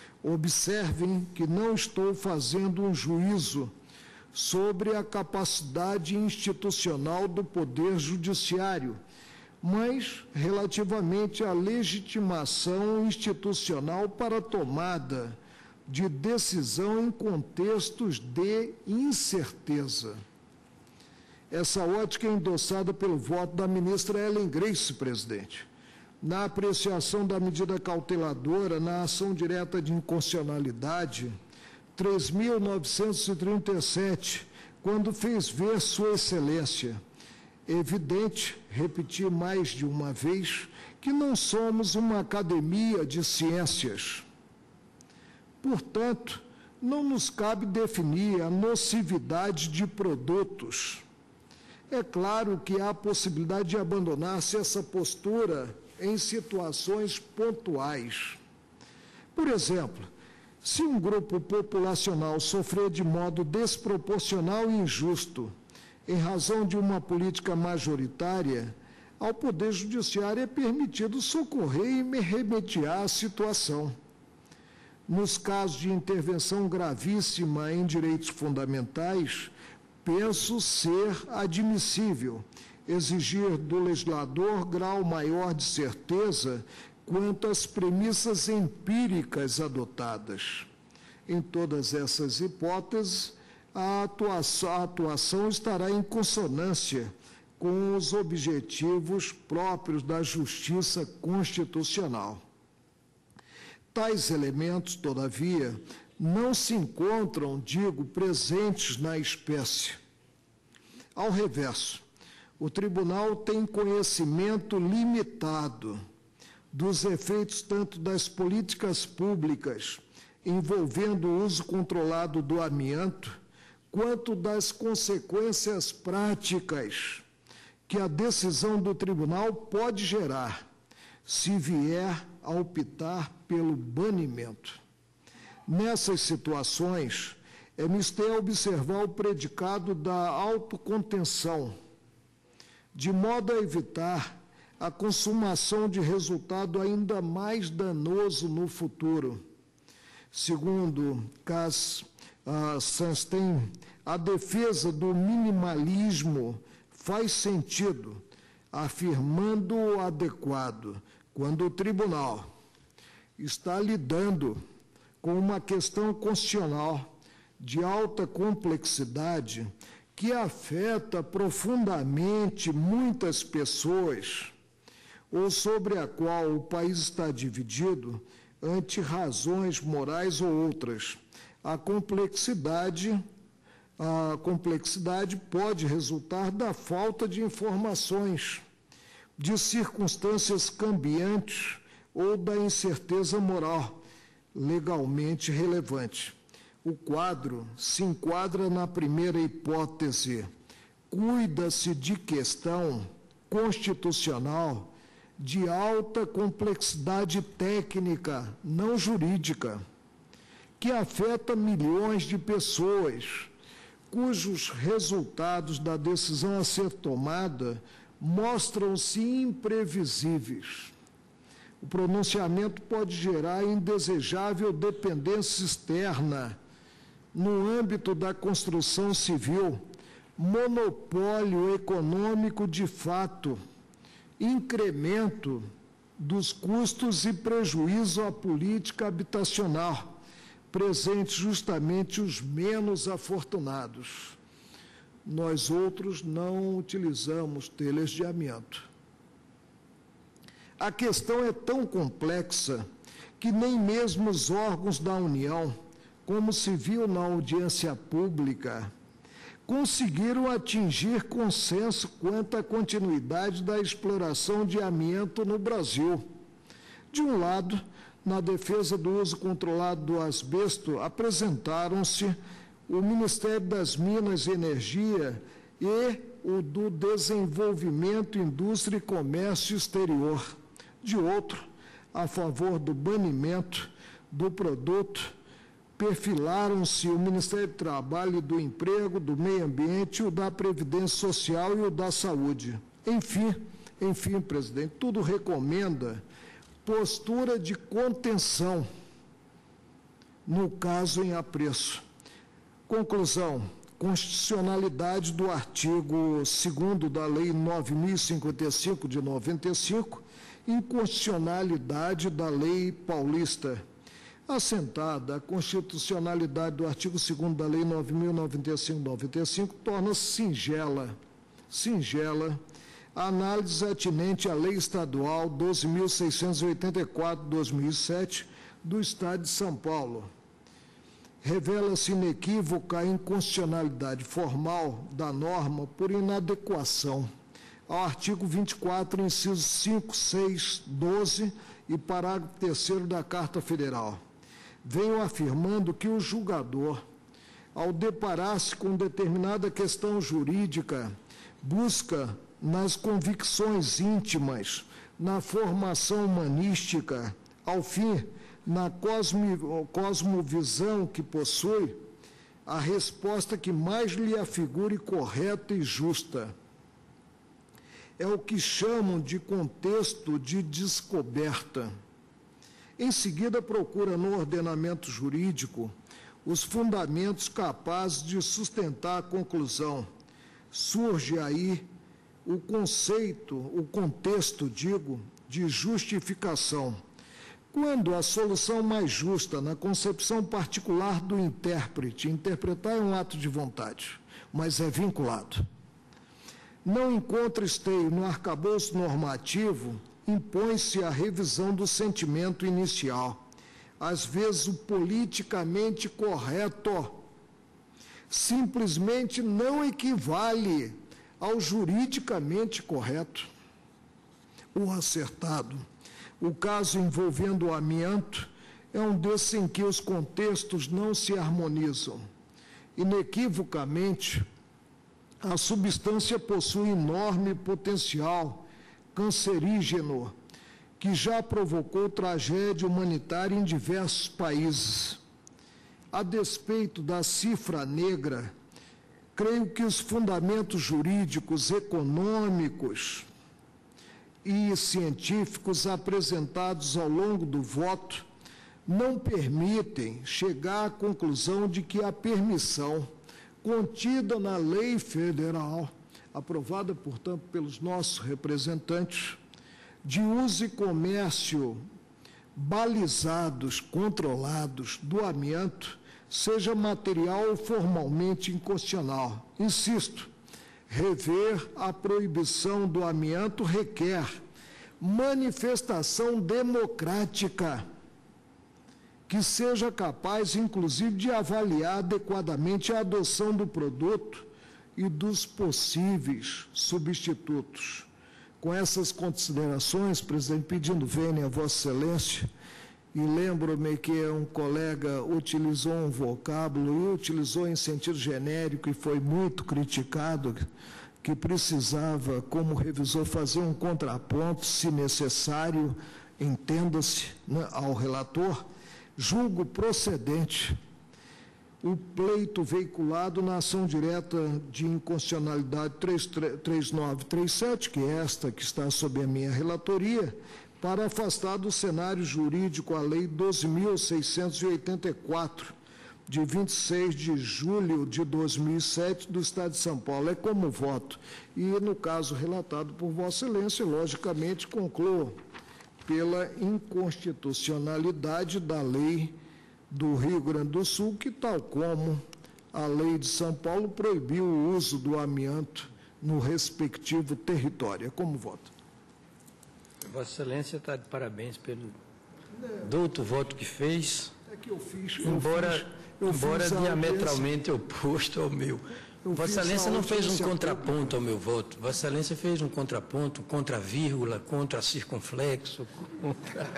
Speaker 1: Observem que não estou fazendo um juízo sobre a capacidade institucional do Poder Judiciário, mas relativamente à legitimação institucional para a tomada de decisão em contextos de incerteza. Essa ótica é endossada pelo voto da ministra Ellen Grace, presidente, na apreciação da medida cauteladora na ação direta de inconstitucionalidade três mil novecentos e trinta e sete, quando fez ver Sua Excelência. É evidente, repetir mais de uma vez, que não somos uma academia de ciências. Portanto, não nos cabe definir a nocividade de produtos. É claro que há a possibilidade de abandonar-se essa postura em situações pontuais. Por exemplo, se um grupo populacional sofrer de modo desproporcional e injusto, em razão de uma política majoritária, ao Poder Judiciário é permitido socorrer e remediar a situação. Nos casos de intervenção gravíssima em direitos fundamentais, penso ser admissível exigir do legislador grau maior de certeza quanto às premissas empíricas adotadas. Em todas essas hipóteses, a atuação, a atuação estará em consonância com os objetivos próprios da justiça constitucional. Tais elementos, todavia, não se encontram, digo, presentes na espécie. Ao reverso, o tribunal tem conhecimento limitado dos efeitos tanto das políticas públicas envolvendo o uso controlado do amianto, quanto das consequências práticas que a decisão do tribunal pode gerar, se vier a optar pelo banimento. Nessas situações, é mister observar o predicado da autocontenção, de modo a evitar a consumação de resultado ainda mais danoso no futuro. Segundo Cass uh, Sunstein, a defesa do minimalismo faz sentido, afirmando o adequado, quando o tribunal está lidando com uma questão constitucional de alta complexidade que afeta profundamente muitas pessoas, ou sobre a qual o país está dividido ante razões morais ou outras. A complexidade, a complexidade pode resultar da falta de informações, de circunstâncias cambiantes ou da incerteza moral legalmente relevante. O quadro se enquadra na primeira hipótese. Cuida-se de questão constitucional de alta complexidade técnica, não jurídica, que afeta milhões de pessoas, cujos resultados da decisão a ser tomada mostram-se imprevisíveis. O pronunciamento pode gerar indesejável dependência externa no âmbito da construção civil, monopólio econômico de fato, incremento dos custos e prejuízo à política habitacional, presente justamente os menos afortunados. Nós outros não utilizamos telhas de amianto. A questão é tão complexa que nem mesmo os órgãos da União, como se viu na audiência pública, conseguiram atingir consenso quanto à continuidade da exploração de amianto no Brasil. De um lado, na defesa do uso controlado do asbesto, apresentaram-se o Ministério das Minas e Energia e o do Desenvolvimento, Indústria e Comércio Exterior. De outro, a favor do banimento do produto, perfilaram-se o Ministério do Trabalho e do Emprego, do Meio Ambiente, o da Previdência Social e o da Saúde. Enfim, enfim, presidente, tudo recomenda postura de contenção, no caso em apreço. Conclusão: constitucionalidade do artigo segundo da Lei nove mil e cinquenta e cinco de noventa e cinco, inconstitucionalidade da Lei Paulista. Assentada a constitucionalidade do artigo segundo da Lei nove mil e noventa e cinco de noventa e cinco, torna-se singela, singela a análise atinente à Lei Estadual doze mil seiscentos e oitenta e quatro de dois mil e sete do Estado de São Paulo. Revela-se inequívoca a inconstitucionalidade formal da norma por inadequação ao artigo vinte e quatro, incisos cinco, seis, doze e parágrafo terceiro da Carta Federal. Venho afirmando que o julgador, ao deparar-se com determinada questão jurídica, busca nas convicções íntimas, na formação humanística, ao fim, na cosmo, cosmovisão que possui, a resposta que mais lhe afigure correta e justa. É o que chamam de contexto de descoberta. Em seguida, procura no ordenamento jurídico os fundamentos capazes de sustentar a conclusão. Surge aí o conceito, o contexto, digo, de justificação. Quando a solução mais justa, na concepção particular do intérprete, interpretar é um ato de vontade, mas é vinculado, não encontra esteio no arcabouço normativo, impõe-se a revisão do sentimento inicial, às vezes o politicamente correto, simplesmente não equivale ao juridicamente correto, o acertado. O caso envolvendo o amianto é um desses em que os contextos não se harmonizam. Inequivocamente, a substância possui enorme potencial cancerígeno, que já provocou tragédia humanitária em diversos países. A despeito da cifra negra, creio que os fundamentos jurídicos, econômicos e científicos apresentados ao longo do voto não permitem chegar à conclusão de que a permissão contida na lei federal, aprovada, portanto, pelos nossos representantes, de uso e comércio balizados, controlados do amianto, seja material ou formalmente inconstitucional. Insisto, rever a proibição do amianto requer manifestação democrática que seja capaz, inclusive, de avaliar adequadamente a adoção do produto e dos possíveis substitutos. Com essas considerações, presidente, pedindo vênia a Vossa Excelência, e lembro-me que um colega utilizou um vocábulo e utilizou em sentido genérico e foi muito criticado, que precisava, como revisor, fazer um contraponto, se necessário, entenda-se, né, ao relator. Julgo procedente o pleito veiculado na ação direta de inconstitucionalidade três nove três sete, que é esta que está sob a minha relatoria, para afastar do cenário jurídico a Lei doze mil seiscentos e oitenta e quatro, de vinte e seis de julho de dois mil e sete, do Estado de São Paulo. É como voto. E, no caso relatado por Vossa Excelência, logicamente, concluo pela inconstitucionalidade da lei do Rio Grande do Sul, que, tal como a lei de São Paulo, proibiu o uso do amianto no respectivo território. É como voto.
Speaker 2: Vossa Excelência está de parabéns pelo douto voto que fez,
Speaker 1: é que eu fiz, eu
Speaker 2: embora,
Speaker 1: fiz, eu
Speaker 2: embora
Speaker 1: fiz
Speaker 2: diametralmente oposto ao meu.
Speaker 1: Eu
Speaker 2: Vossa Excelência não fez um contraponto
Speaker 1: pública.
Speaker 2: ao meu voto. Vossa Excelência fez um contraponto contra vírgula, contra circunflexo, contra,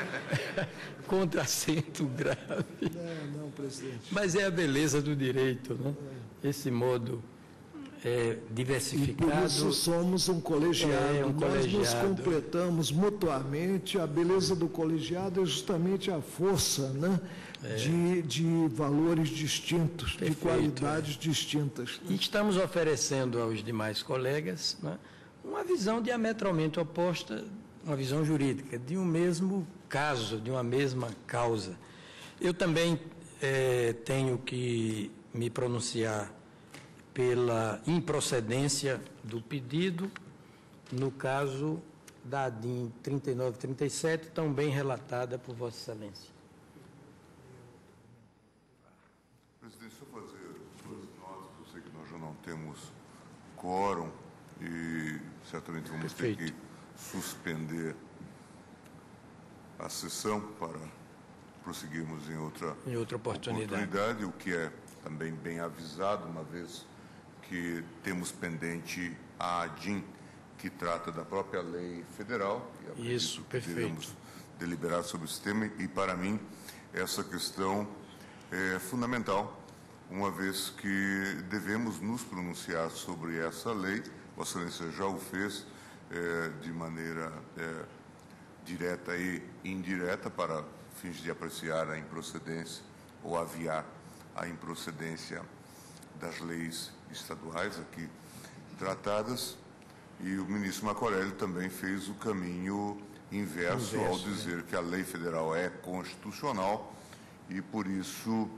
Speaker 2: contra acento grave.
Speaker 1: Não, não, presidente.
Speaker 2: Mas é a beleza do direito, né?
Speaker 1: É.
Speaker 2: Esse modo é, diversificado.
Speaker 1: E por isso somos um colegiado.
Speaker 2: É, um
Speaker 1: Nós
Speaker 2: colegiado.
Speaker 1: nos completamos mutuamente. A beleza do colegiado é justamente a força, né? É. De, de valores distintos, Perfeito, de qualidades é. distintas.
Speaker 2: E estamos oferecendo aos demais colegas, né, uma visão diametralmente oposta, uma visão jurídica, de um mesmo caso, de uma mesma causa. Eu também é, tenho que me pronunciar pela improcedência do pedido, no caso da A D I M trinta e nove trinta e sete, tão bem relatada por Vossa Excelência.
Speaker 3: Presidente, só fazer duas notas. Eu sei que nós já não temos quórum e certamente vamos
Speaker 2: Perfeito.
Speaker 3: ter que suspender a sessão para prosseguirmos em outra,
Speaker 2: Em outra oportunidade.
Speaker 3: oportunidade, o que é também bem avisado, uma vez que temos pendente a ADIM, que trata da própria lei federal. E acredito
Speaker 2: Isso,
Speaker 3: que
Speaker 2: perfeito.
Speaker 3: devemos deliberar sobre esse tema, e para mim essa questão é fundamental, uma vez que devemos nos pronunciar sobre essa lei. Vossa Excelência já o fez é, de maneira é, direta e indireta para fins de apreciar a improcedência ou aviar a improcedência das leis estaduais aqui tratadas. E o ministro Marco Aurélio também fez o caminho inverso,
Speaker 2: Inverso,
Speaker 3: ao dizer
Speaker 2: né?
Speaker 3: que a lei federal é constitucional e, por isso,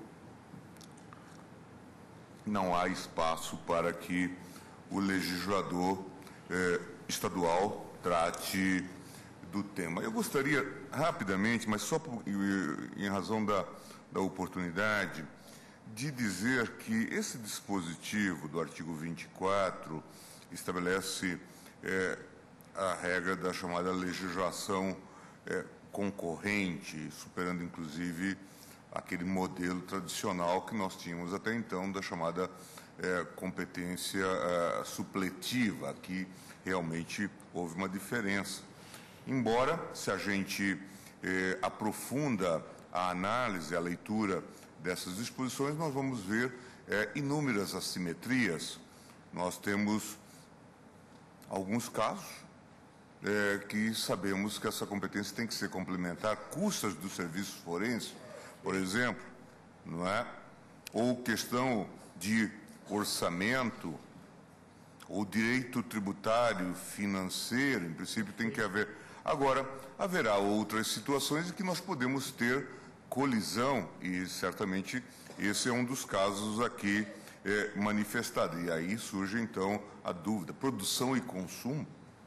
Speaker 3: não há espaço para que o legislador eh, estadual trate do tema. Eu gostaria, rapidamente, mas só por, em razão da, da oportunidade, de dizer que esse dispositivo do artigo vinte e quatro estabelece eh, a regra da chamada legislação eh, concorrente, superando, inclusive, aquele modelo tradicional que nós tínhamos até então da chamada eh, competência eh, supletiva. Aqui realmente houve uma diferença. Embora, se a gente eh, aprofunda a análise, a leitura dessas disposições, nós vamos ver eh, inúmeras assimetrias. Nós temos alguns casos eh, que sabemos que essa competência tem que ser complementar, custas dos serviços forenses, por exemplo, não é? Ou questão de orçamento, ou direito tributário, financeiro, em princípio tem que haver. Agora, haverá outras situações em que nós podemos ter colisão, e certamente esse é um dos casos aqui é, manifestado. E aí surge, então, a dúvida: produção e consumo,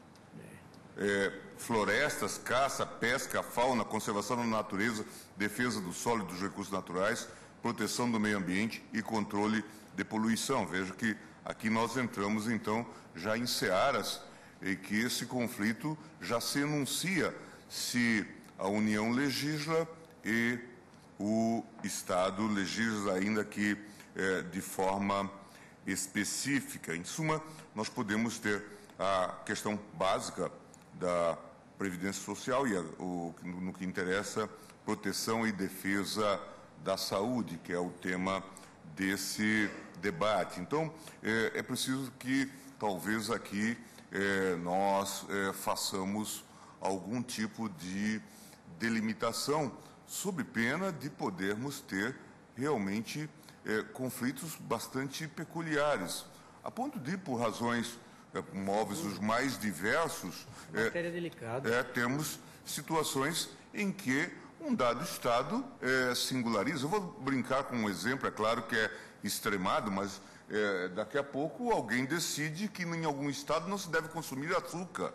Speaker 3: é, florestas, caça, pesca, fauna, conservação da natureza, defesa do solo e dos recursos naturais, proteção do meio ambiente e controle de poluição. Veja que aqui nós entramos, então, já em searas e que esse conflito já se enuncia se a União legisla e o Estado legisla, ainda que eh, de forma específica. Em suma, nós podemos ter a questão básica da Previdência Social e a, o, no que interessa, proteção e defesa da saúde, que é o tema desse debate. Então, é, é preciso que, talvez aqui, é, nós é, façamos algum tipo de delimitação, sob pena de podermos ter realmente é, conflitos bastante peculiares, a ponto de, por razões é, móveis os mais diversos,
Speaker 2: Matéria delicada.
Speaker 3: É, temos situações em que um dado Estado é, singulariza. Eu vou brincar com um exemplo, é claro que é extremado, mas é, daqui a pouco alguém decide que em algum Estado não se deve consumir açúcar.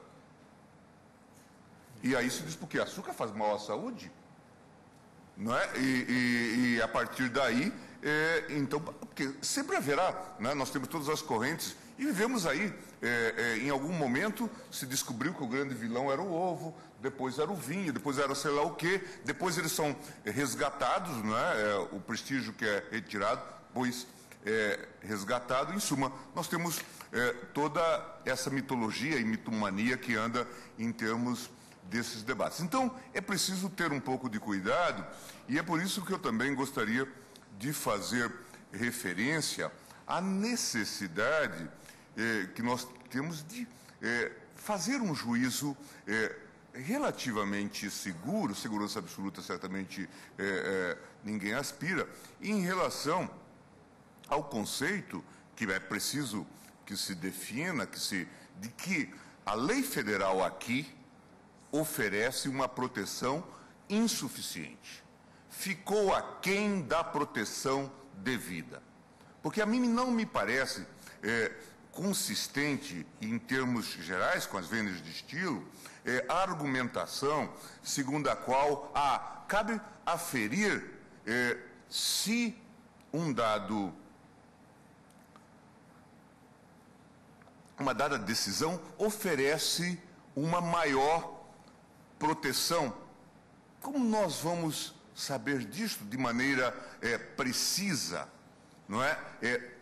Speaker 3: E aí se diz, porque açúcar faz mal à saúde? Não é? E, e, e a partir daí, é, então, porque sempre haverá, né? Nós temos todas as correntes e vivemos aí. É, é, em algum momento se descobriu que o grande vilão era o ovo, depois era o vinho, depois era sei lá o quê, depois eles são resgatados, não é? É, o prestígio que é retirado, pois é resgatado. Em suma, nós temos é, toda essa mitologia e mitomania que anda em termos desses debates. Então, é preciso ter um pouco de cuidado, e é por isso que eu também gostaria de fazer referência à necessidade eh, que nós temos de eh, fazer um juízo eh, relativamente seguro, segurança absoluta certamente eh, eh, ninguém aspira, em relação ao conceito que é preciso que se defina, que se, de que a lei federal aqui oferece uma proteção insuficiente. Ficou aquém da proteção devida. Porque a mim não me parece é, consistente, em termos gerais, com as vendas de estilo, é, a argumentação segundo a qual ah, cabe aferir é, se um dado uma dada decisão oferece uma maior proteção. Como nós vamos saber disto de maneira é, precisa, não é? é?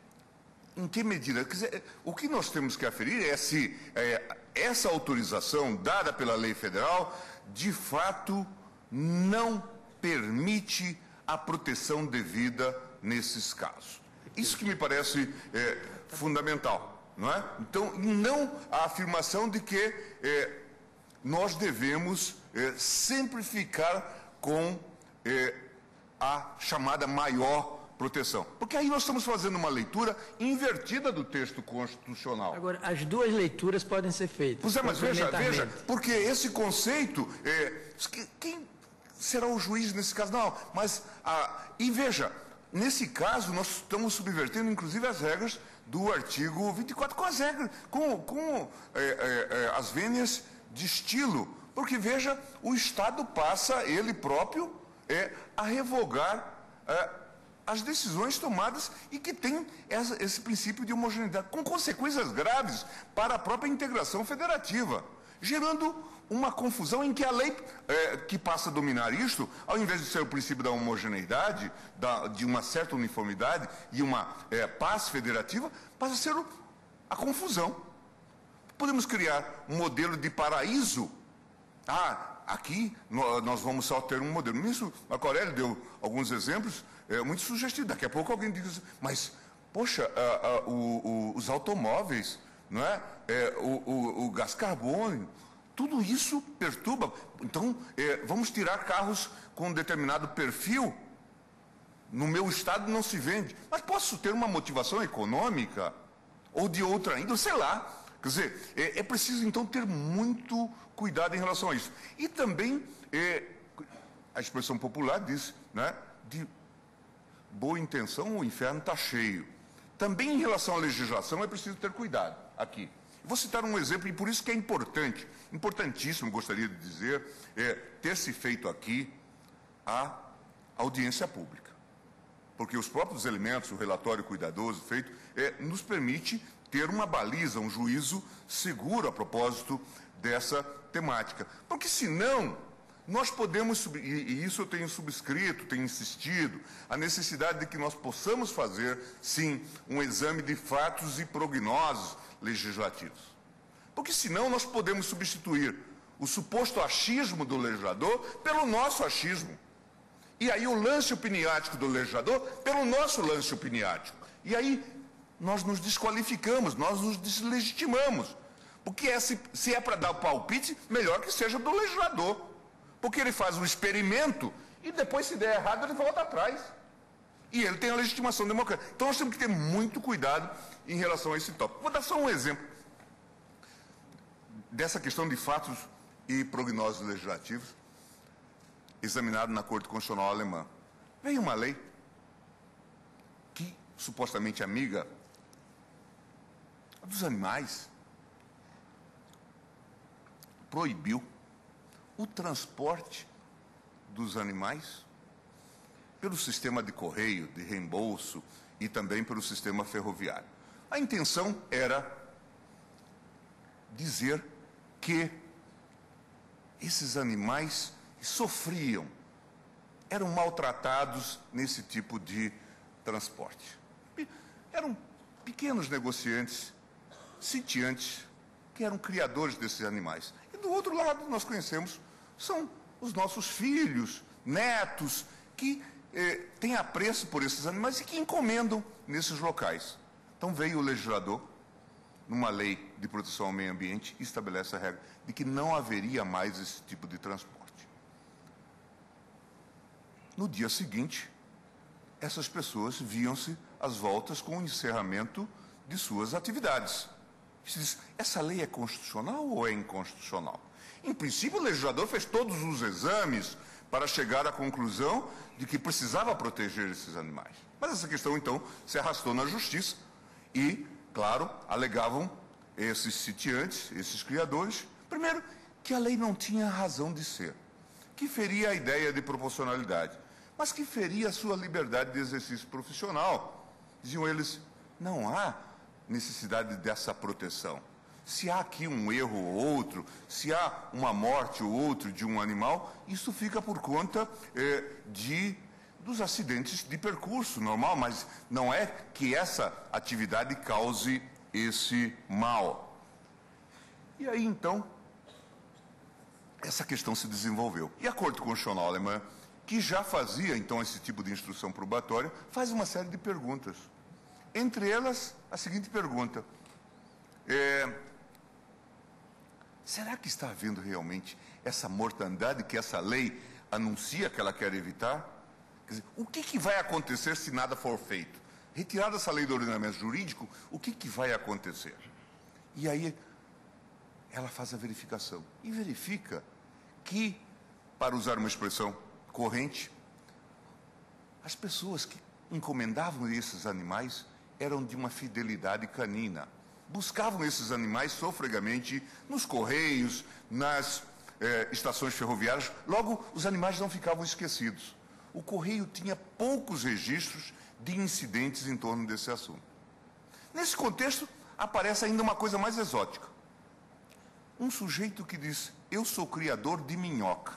Speaker 3: Em que medida? Quer dizer, o que nós temos que aferir é se é, essa autorização dada pela lei federal, de fato, não permite a proteção devida nesses casos. Isso que me parece é, fundamental, não é? Então, não a afirmação de que é, nós devemos é, sempre ficar com é, a chamada maior proteção. Porque aí nós estamos fazendo uma leitura invertida do texto constitucional.
Speaker 2: Agora, as duas leituras podem ser feitas.
Speaker 3: Pois é, mas veja, veja, porque esse conceito, é, quem será o juiz nesse caso? Não, mas, ah, e veja, nesse caso nós estamos subvertendo inclusive as regras do artigo vinte e quatro, com as regras, com, com é, é, é, as vênias de estilo, porque veja, o Estado passa, ele próprio, é, a revogar é, as decisões tomadas e que tem essa, esse princípio de homogeneidade, com consequências graves para a própria integração federativa, gerando uma confusão em que a lei é, que passa a dominar isto, ao invés de ser o princípio da homogeneidade, da, de uma certa uniformidade e uma é, paz federativa, passa a ser o, a confusão. Podemos criar um modelo de paraíso. Ah, aqui nós vamos só ter um modelo. O ministro Marco Aurélio deu alguns exemplos é, muito sugestivos. Daqui a pouco alguém diz, mas, poxa, a, a, o, o, os automóveis, não é? É, o, o, o gás carbônico, tudo isso perturba. Então, é, vamos tirar carros com um determinado perfil. No meu estado não se vende. Mas posso ter uma motivação econômica ou de outra índole, sei lá. Quer dizer, é, é preciso, então, ter muito cuidado em relação a isso. E também, é, a expressão popular diz, né, de boa intenção o inferno está cheio. Também em relação à legislação é preciso ter cuidado aqui. Vou citar um exemplo, e por isso que é importante, importantíssimo, gostaria de dizer, é, ter se feito aqui a audiência pública. Porque os próprios elementos, o relatório cuidadoso feito, é, nos permite ter uma baliza, um juízo seguro a propósito dessa temática. Porque senão, nós podemos, e isso eu tenho subscrito, tenho insistido, a necessidade de que nós possamos fazer, sim, um exame de fatos e prognósticos legislativos. Porque senão nós podemos substituir o suposto achismo do legislador pelo nosso achismo. E aí o lance opiniático do legislador pelo nosso lance opiniático. E aí nós nos desqualificamos, nós nos deslegitimamos. Porque é, se, se é para dar o palpite, melhor que seja do legislador. Porque ele faz um experimento e depois, se der errado, ele volta atrás. E ele tem a legitimação democrática. Então nós temos que ter muito cuidado em relação a esse tópico. Vou dar só um exemplo dessa questão de fatos e prognósticos legislativos examinado na Corte Constitucional Alemã. Veio uma lei que, supostamente amiga dos animais, proibiu o transporte dos animais pelo sistema de correio, de reembolso e também pelo sistema ferroviário. A intenção era dizer que esses animais sofriam, eram maltratados nesse tipo de transporte. Eram pequenos negociantes, sitiantes, que eram criadores desses animais. E do outro lado, nós conhecemos, são os nossos filhos, netos, que eh, têm apreço por esses animais e que encomendam nesses locais. Então veio o legislador, numa lei de proteção ao meio ambiente, e estabelece a regra de que não haveria mais esse tipo de transporte. No dia seguinte, essas pessoas viam-se às voltas com o encerramento de suas atividades. Se diz, essa lei é constitucional ou é inconstitucional? Em princípio, o legislador fez todos os exames para chegar à conclusão de que precisava proteger esses animais. Mas essa questão, então, se arrastou na justiça e, claro, alegavam esses sitiantes, esses criadores, primeiro, que a lei não tinha razão de ser, que feria a ideia de proporcionalidade, mas que feria a sua liberdade de exercício profissional. Diziam eles, não há necessidade dessa proteção. Se há aqui um erro ou outro, se há uma morte ou outro de um animal, isso fica por conta eh, de, dos acidentes de percurso normal, mas não é que essa atividade cause esse mal. E aí, então, essa questão se desenvolveu. E a Corte Constitucional Alemã, que já fazia, então, esse tipo de instrução probatória, faz uma série de perguntas. Entre elas, a seguinte pergunta. É, será que está havendo realmente essa mortandade que essa lei anuncia que ela quer evitar? Quer dizer, o que, que vai acontecer se nada for feito? Retirada essa lei do ordenamento jurídico, o que, que vai acontecer? E aí, ela faz a verificação. E verifica que, para usar uma expressão corrente, as pessoas que encomendavam esses animais eram de uma fidelidade canina. Buscavam esses animais sofregamente nos correios, nas eh, estações ferroviárias. Logo, os animais não ficavam esquecidos. O correio tinha poucos registros de incidentes em torno desse assunto. Nesse contexto, aparece ainda uma coisa mais exótica. Um sujeito que diz, eu sou criador de minhoca.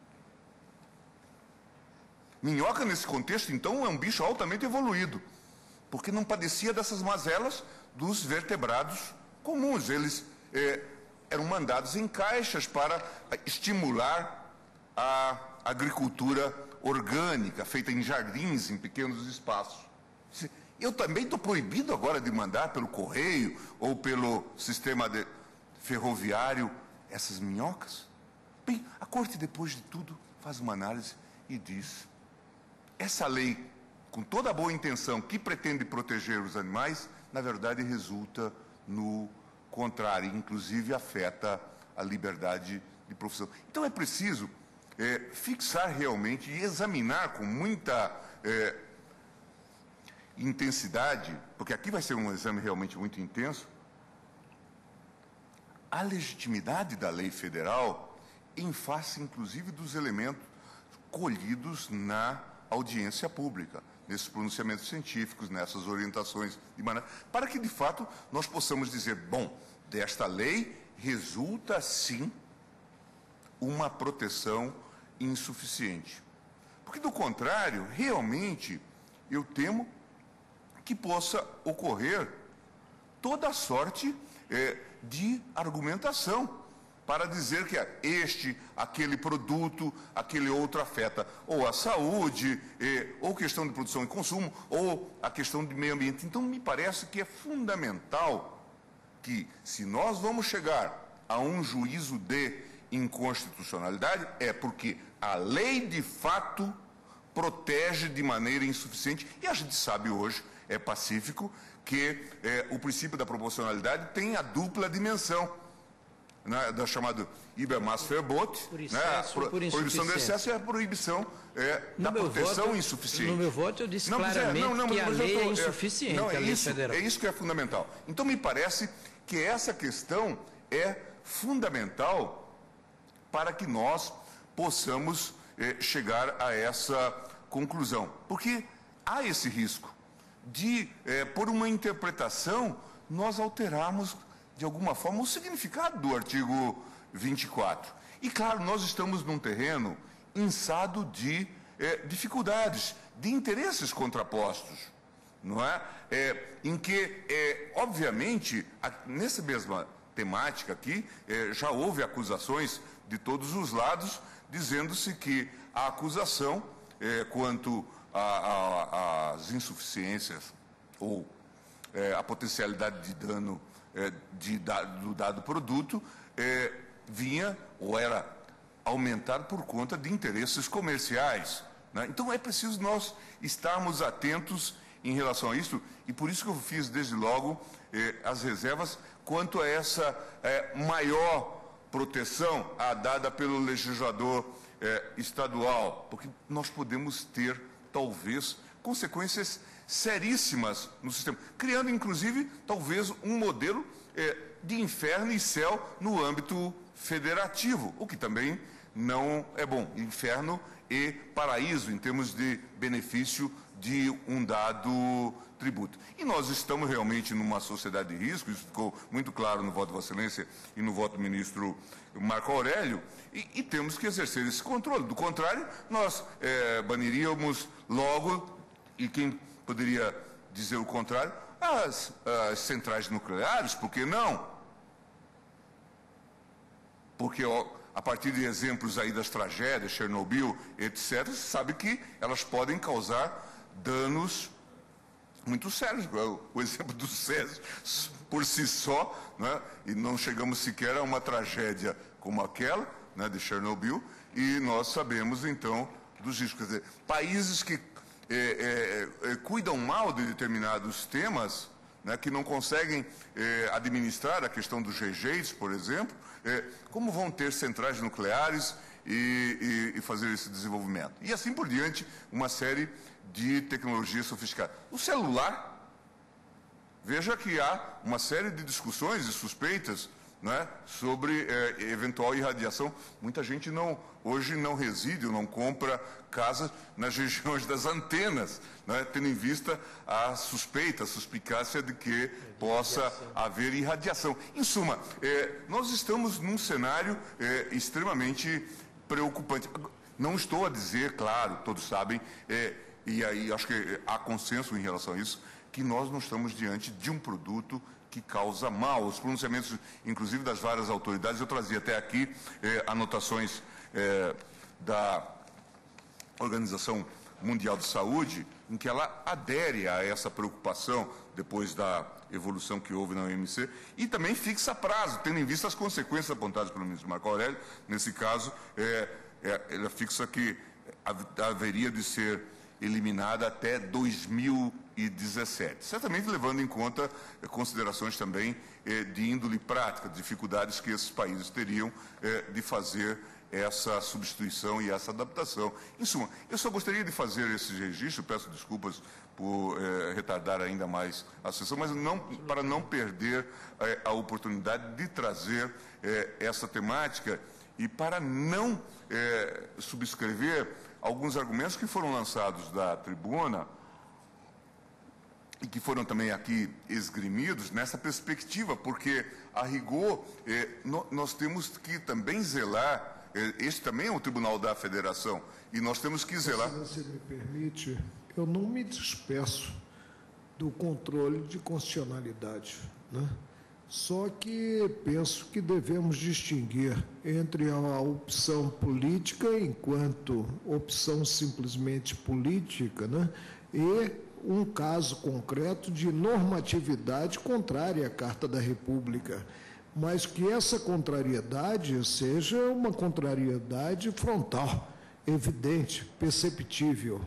Speaker 3: Minhoca, nesse contexto, então, é um bicho altamente evoluído, porque não padecia dessas mazelas dos vertebrados comuns. Eles eh, eram mandados em caixas para estimular a agricultura orgânica, feita em jardins, em pequenos espaços. Eu também estou proibido agora de mandar pelo correio ou pelo sistema de ferroviário essas minhocas? Bem, a Corte, depois de tudo, faz uma análise e diz, essa lei, com toda a boa intenção que pretende proteger os animais, na verdade resulta no contrário, inclusive afeta a liberdade de profissão. Então é preciso é, fixar realmente e examinar com muita é, intensidade, porque aqui vai ser um exame realmente muito intenso, a legitimidade da lei federal em face, inclusive, dos elementos colhidos na audiência pública, nesses pronunciamentos científicos, nessas orientações de maneira, para que, de fato, nós possamos dizer, bom, desta lei resulta, sim, uma proteção insuficiente. Porque, do contrário, realmente, eu temo que possa ocorrer toda a sorte é, de argumentação para dizer que este, aquele produto, aquele outro afeta ou a saúde, eh, ou questão de produção e consumo, ou a questão de meio ambiente. Então, me parece que é fundamental que, se nós vamos chegar a um juízo de inconstitucionalidade, é porque a lei, de fato, protege de maneira insuficiente, e a gente sabe hoje, é pacífico, que eh, o princípio da proporcionalidade tem a dupla dimensão, né, da chamada Übermaßverbot,
Speaker 2: por
Speaker 3: né, a pro,
Speaker 2: por
Speaker 3: proibição do excesso e a proibição é, da proteção
Speaker 2: voto,
Speaker 3: insuficiente.
Speaker 2: No meu voto eu disse
Speaker 3: não,
Speaker 2: claramente
Speaker 3: é, não, não,
Speaker 2: que a lei
Speaker 3: tô,
Speaker 2: é insuficiente,
Speaker 3: não, é
Speaker 2: a lei
Speaker 3: isso,
Speaker 2: federal.
Speaker 3: É isso que é fundamental. Então, me parece que essa questão é fundamental para que nós possamos eh, chegar a essa conclusão. Porque há esse risco de, eh, por uma interpretação, nós alterarmos, de alguma forma, o significado do artigo vinte e quatro. E, claro, nós estamos num terreno inçado de eh, dificuldades, de interesses contrapostos, não é? é em que, é, obviamente, a, nessa mesma temática aqui, é, já houve acusações de todos os lados, dizendo-se que a acusação, é, quanto às insuficiências ou é, a potencialidade de dano é, de, da, do dado produto, é, vinha ou era aumentado por conta de interesses comerciais, né? Então é preciso nós estarmos atentos em relação a isso, e por isso que eu fiz desde logo eh, as reservas quanto a essa eh, maior proteção a, dada pelo legislador eh, estadual, porque nós podemos ter, talvez, consequências seríssimas no sistema, criando, inclusive, talvez um modelo eh, de inferno e céu no âmbito federativo, o que também não é bom. Inferno e paraíso, em termos de benefício de um dado tributo. E nós estamos realmente numa sociedade de risco, isso ficou muito claro no voto de Vossa Excelência e no voto do ministro Marco Aurélio, e, e temos que exercer esse controle. Do contrário, nós é, baniríamos logo, e quem poderia dizer o contrário, as, as centrais nucleares, por que não? Porque, ó, a partir de exemplos aí das tragédias, Chernobyl, etcétera, você sabe que elas podem causar danos muito sérios. O exemplo do Césio, por si só, né, e não chegamos sequer a uma tragédia como aquela, né, de Chernobyl, e nós sabemos, então, dos riscos. Quer dizer, países que é, é, é, cuidam mal de determinados temas, né, que não conseguem é, administrar a questão dos rejeitos, por exemplo, é, como vão ter centrais nucleares e, e, e fazer esse desenvolvimento? E assim por diante, uma série de tecnologias sofisticadas. O celular, veja que há uma série de discussões e suspeitas, né, sobre é, eventual irradiação. Muita gente não, hoje não reside ou não compra casas nas regiões das antenas, né, tendo em vista a suspeita, a suspicácia de que possa haver irradiação. Em suma, é, nós estamos num cenário é, extremamente preocupante. Não estou a dizer, claro, todos sabem, é, e aí acho que há consenso em relação a isso, que nós não estamos diante de um produto que causa mal. Os pronunciamentos, inclusive, das várias autoridades, eu trazia até aqui eh, anotações eh, da Organização Mundial de Saúde, em que ela adere a essa preocupação depois da evolução que houve na O M C, e também fixa prazo, tendo em vista as consequências apontadas pelo ministro Marco Aurélio. Nesse caso, eh, eh, ela fixa que haveria de ser eliminada até dois mil e dezessete, certamente levando em conta eh, considerações também eh, de índole prática, dificuldades que esses países teriam eh, de fazer essa substituição e essa adaptação. Em suma, eu só gostaria de fazer esse registro, peço desculpas por eh, retardar ainda mais a sessão, mas não, para não perder eh, a oportunidade de trazer eh, essa temática e para não eh, subscrever alguns argumentos que foram lançados da tribuna e que foram também aqui esgrimidos nessa perspectiva, porque, a rigor, eh, no, nós temos que também zelar, eh, este também é um tribunal da federação, e nós temos que zelar...
Speaker 1: Se você me permite, eu não me despeço do controle de constitucionalidade, né? Só que penso que devemos distinguir entre a opção política, enquanto opção simplesmente política, né, e um caso concreto de normatividade contrária à Carta da República, mas que essa contrariedade seja uma contrariedade frontal, evidente, perceptível.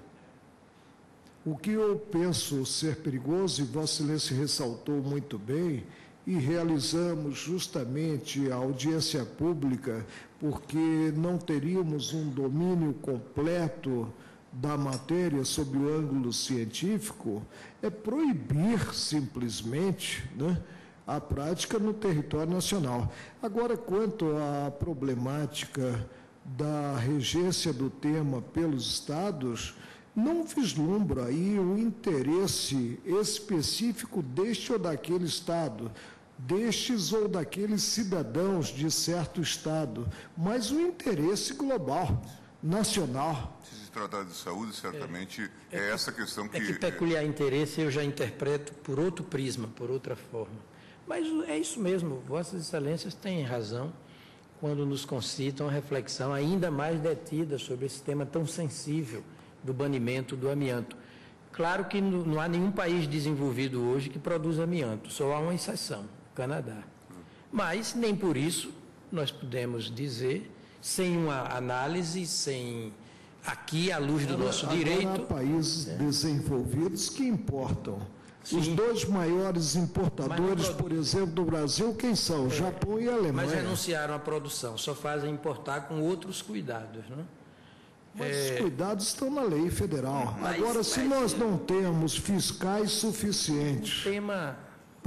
Speaker 1: O que eu penso ser perigoso, e Vossa Excelência ressaltou muito bem, e realizamos justamente a audiência pública porque não teríamos um domínio completo da matéria sob o ângulo científico, é proibir simplesmente, né, a prática no território nacional. Agora, quanto à problemática da regência do tema pelos estados, não vislumbra aí o interesse específico deste ou daquele estado, destes ou daqueles cidadãos de certo estado, mas o interesse global, nacional.
Speaker 3: Se se tratar de saúde, certamente é, é, é essa questão que...
Speaker 2: É que peculiar interesse eu já interpreto por outro prisma, por outra forma. Mas é isso mesmo, Vossas Excelências têm razão quando nos concitam a reflexão ainda mais detida sobre esse tema tão sensível do banimento do amianto. Claro que não há nenhum país desenvolvido hoje que produza amianto, só há uma exceção, o Canadá. Mas, nem por isso, nós podemos dizer, sem uma análise, sem aqui, à luz do
Speaker 1: agora,
Speaker 2: nosso
Speaker 1: agora
Speaker 2: direito...
Speaker 1: há países é. desenvolvidos que importam. Sim. Os dois maiores importadores, por exemplo, do Brasil, quem são? O é. Japão e a Alemanha.
Speaker 2: Mas renunciaram à produção, só fazem importar com outros cuidados, não é?
Speaker 1: Mas é... os cuidados estão na lei federal. Mas, Agora, se mas, nós não temos fiscais suficientes
Speaker 2: tema...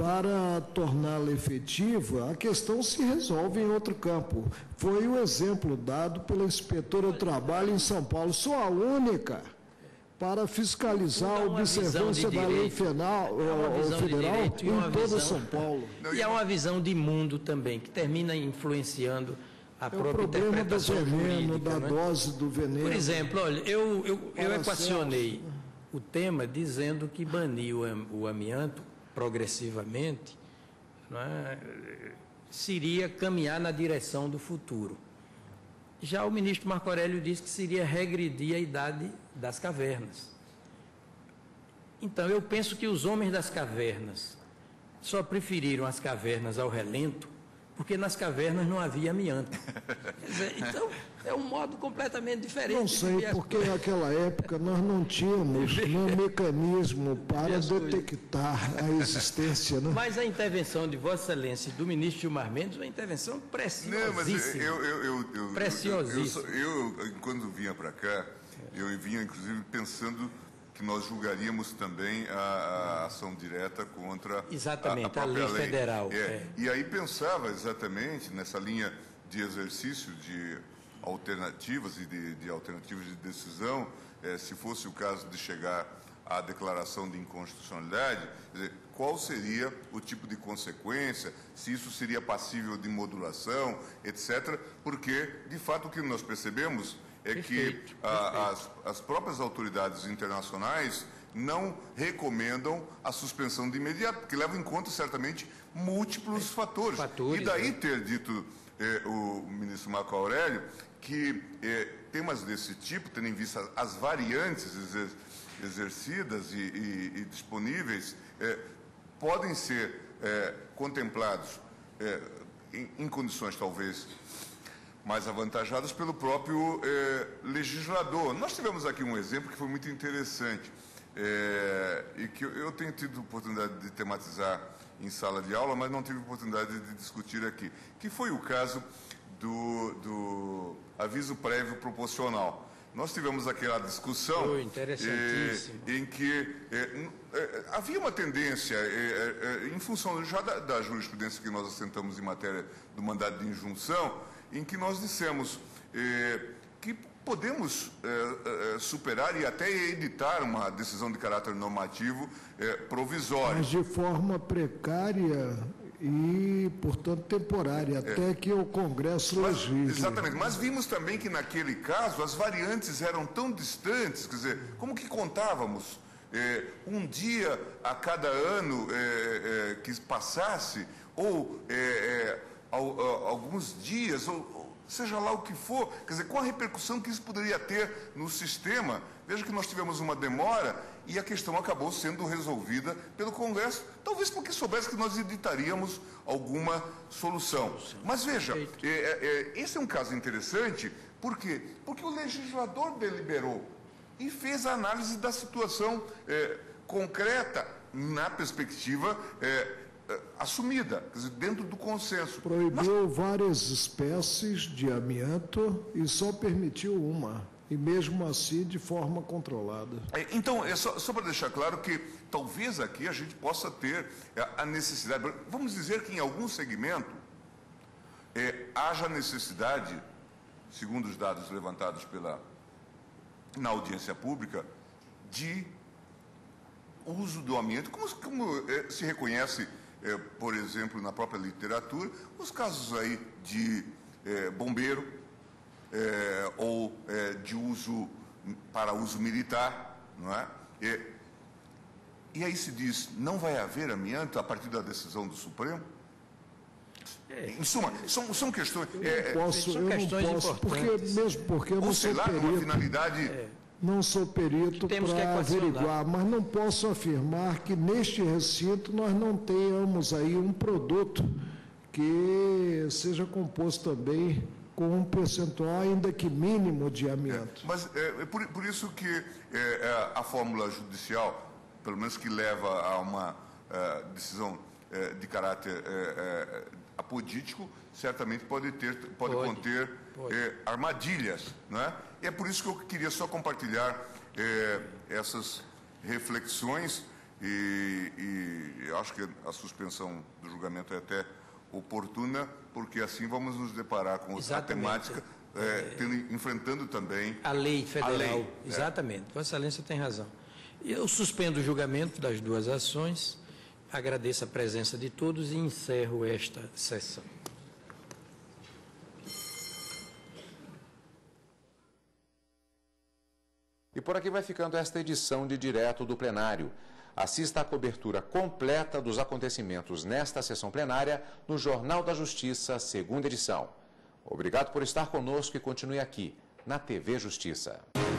Speaker 1: para torná-la efetiva, a questão se resolve em outro campo. Foi o exemplo dado pela inspetora do trabalho em São Paulo. Sou a única para fiscalizar a observância da lei federal, federal em toda São Paulo.
Speaker 2: E há uma visão de mundo também, que termina influenciando a própria interpretação jurídica.
Speaker 1: É o problema do veneno, da
Speaker 2: né?
Speaker 1: dose do veneno.
Speaker 2: Por exemplo, olha, eu, eu, eu equacionei o tema dizendo que banir o, o amianto progressivamente, não é, seria caminhar na direção do futuro. Já o ministro Marco Aurélio disse que seria regredir a idade das cavernas. Então, eu penso que os homens das cavernas só preferiram as cavernas ao relento, porque nas cavernas não havia amianto. Quer dizer, então, é um modo completamente diferente.
Speaker 1: Não sei, porque naquela época nós não tínhamos um mecanismo para detectar a existência. Né?
Speaker 2: Mas a intervenção de Vossa Excelência e do ministro Gilmar Mendes é uma intervenção preciosíssima.
Speaker 3: Não, mas eu, eu, eu, eu,
Speaker 2: preciosíssima.
Speaker 3: Eu, eu, eu, quando vinha para cá, eu vinha, inclusive, pensando que nós julgaríamos também a, a ação direta contra
Speaker 2: exatamente,
Speaker 3: a, a,
Speaker 2: a lei, lei federal.
Speaker 3: É.
Speaker 2: É.
Speaker 3: E aí pensava exatamente nessa linha de exercício de alternativas e de, de alternativas de decisão, é, se fosse o caso de chegar à declaração de inconstitucionalidade, quer dizer, qual seria o tipo de consequência, se isso seria passível de modulação, etcétera, porque, de fato, o que nós percebemos é perfeito, que a, as, as próprias autoridades internacionais não recomendam a suspensão de imediato, porque levam em conta, certamente, múltiplos é, fatores. fatores. E daí ter dito eh, o ministro Marco Aurélio que eh, temas desse tipo, tendo em vista as variantes exer exercidas e, e, e disponíveis, eh, podem ser eh, contemplados eh, em, em condições, talvez, mais avantajadas pelo próprio eh, legislador. Nós tivemos aqui um exemplo que foi muito interessante eh, e que eu, eu tenho tido oportunidade de tematizar em sala de aula, mas não tive oportunidade de discutir aqui, que foi o caso do, do aviso prévio proporcional. Nós tivemos aquela discussão
Speaker 2: oh, interessantíssimo.
Speaker 3: Eh, em que eh, eh, havia uma tendência, eh, eh, em função já da, da jurisprudência que nós assentamos em matéria do mandado de injunção, em que nós dissemos eh, que podemos eh, eh, superar e até editar uma decisão de caráter normativo eh, provisório.
Speaker 1: Mas de forma precária e, portanto, temporária, até é. que o Congresso legisle.
Speaker 3: Exatamente, mas vimos também que naquele caso as variantes eram tão distantes, quer dizer, como que contávamos eh, um dia a cada ano eh, eh, que passasse, ou eh, eh, al, al, alguns dias, ou seja lá o que for, quer dizer, com a repercussão que isso poderia ter no sistema. Veja que nós tivemos uma demora e a questão acabou sendo resolvida pelo Congresso, talvez porque soubesse que nós editaríamos alguma solução. Mas veja, é, é, esse é um caso interessante, por quê? Porque o legislador deliberou e fez a análise da situação é, concreta na perspectiva é, assumida, quer dizer, dentro do consenso.
Speaker 1: Proibiu Mas... várias espécies de amianto e só permitiu uma, e mesmo assim de forma controlada.
Speaker 3: É, então, é só, só para deixar claro que talvez aqui a gente possa ter a necessidade, vamos dizer que em algum segmento é, haja necessidade, segundo os dados levantados pela, na audiência pública, de uso do amianto, como, como é, se reconhece É, por exemplo, na própria literatura, os casos aí de é, bombeiro é, ou é, de uso para uso militar, não é? E, e aí se diz, não vai haver amianto a partir da decisão do Supremo? É. Em suma, são, são questões...
Speaker 1: Eu é, não posso, são eu questões não posso, porque, mesmo porque eu
Speaker 3: ou
Speaker 1: não
Speaker 3: sei
Speaker 1: sou
Speaker 3: lá,
Speaker 1: perito.
Speaker 3: uma finalidade... É.
Speaker 1: Não sou perito para averiguar, mas não posso afirmar que neste recinto nós não tenhamos aí um produto que seja composto também com um percentual ainda que mínimo de amianto.
Speaker 3: É, mas é, é por, por isso que é, a fórmula judicial, pelo menos que leva a uma é, decisão é, de caráter é, é, apodítico, certamente pode ter, pode, pode conter pode. É, armadilhas, não é? E é por isso que eu queria só compartilhar é, essas reflexões e, e eu acho que a suspensão do julgamento é até oportuna, porque assim vamos nos deparar com a temática, é, tendo, enfrentando também
Speaker 2: a lei federal. A lei, exatamente,
Speaker 3: é.
Speaker 2: Vossa Excelência tem razão. Eu suspendo o julgamento das duas ações, agradeço a presença de todos e encerro esta sessão.
Speaker 4: E por aqui vai ficando esta edição de Direto do Plenário. Assista a cobertura completa dos acontecimentos nesta sessão plenária no Jornal da Justiça, segunda edição. Obrigado por estar conosco e continue aqui, na T V Justiça.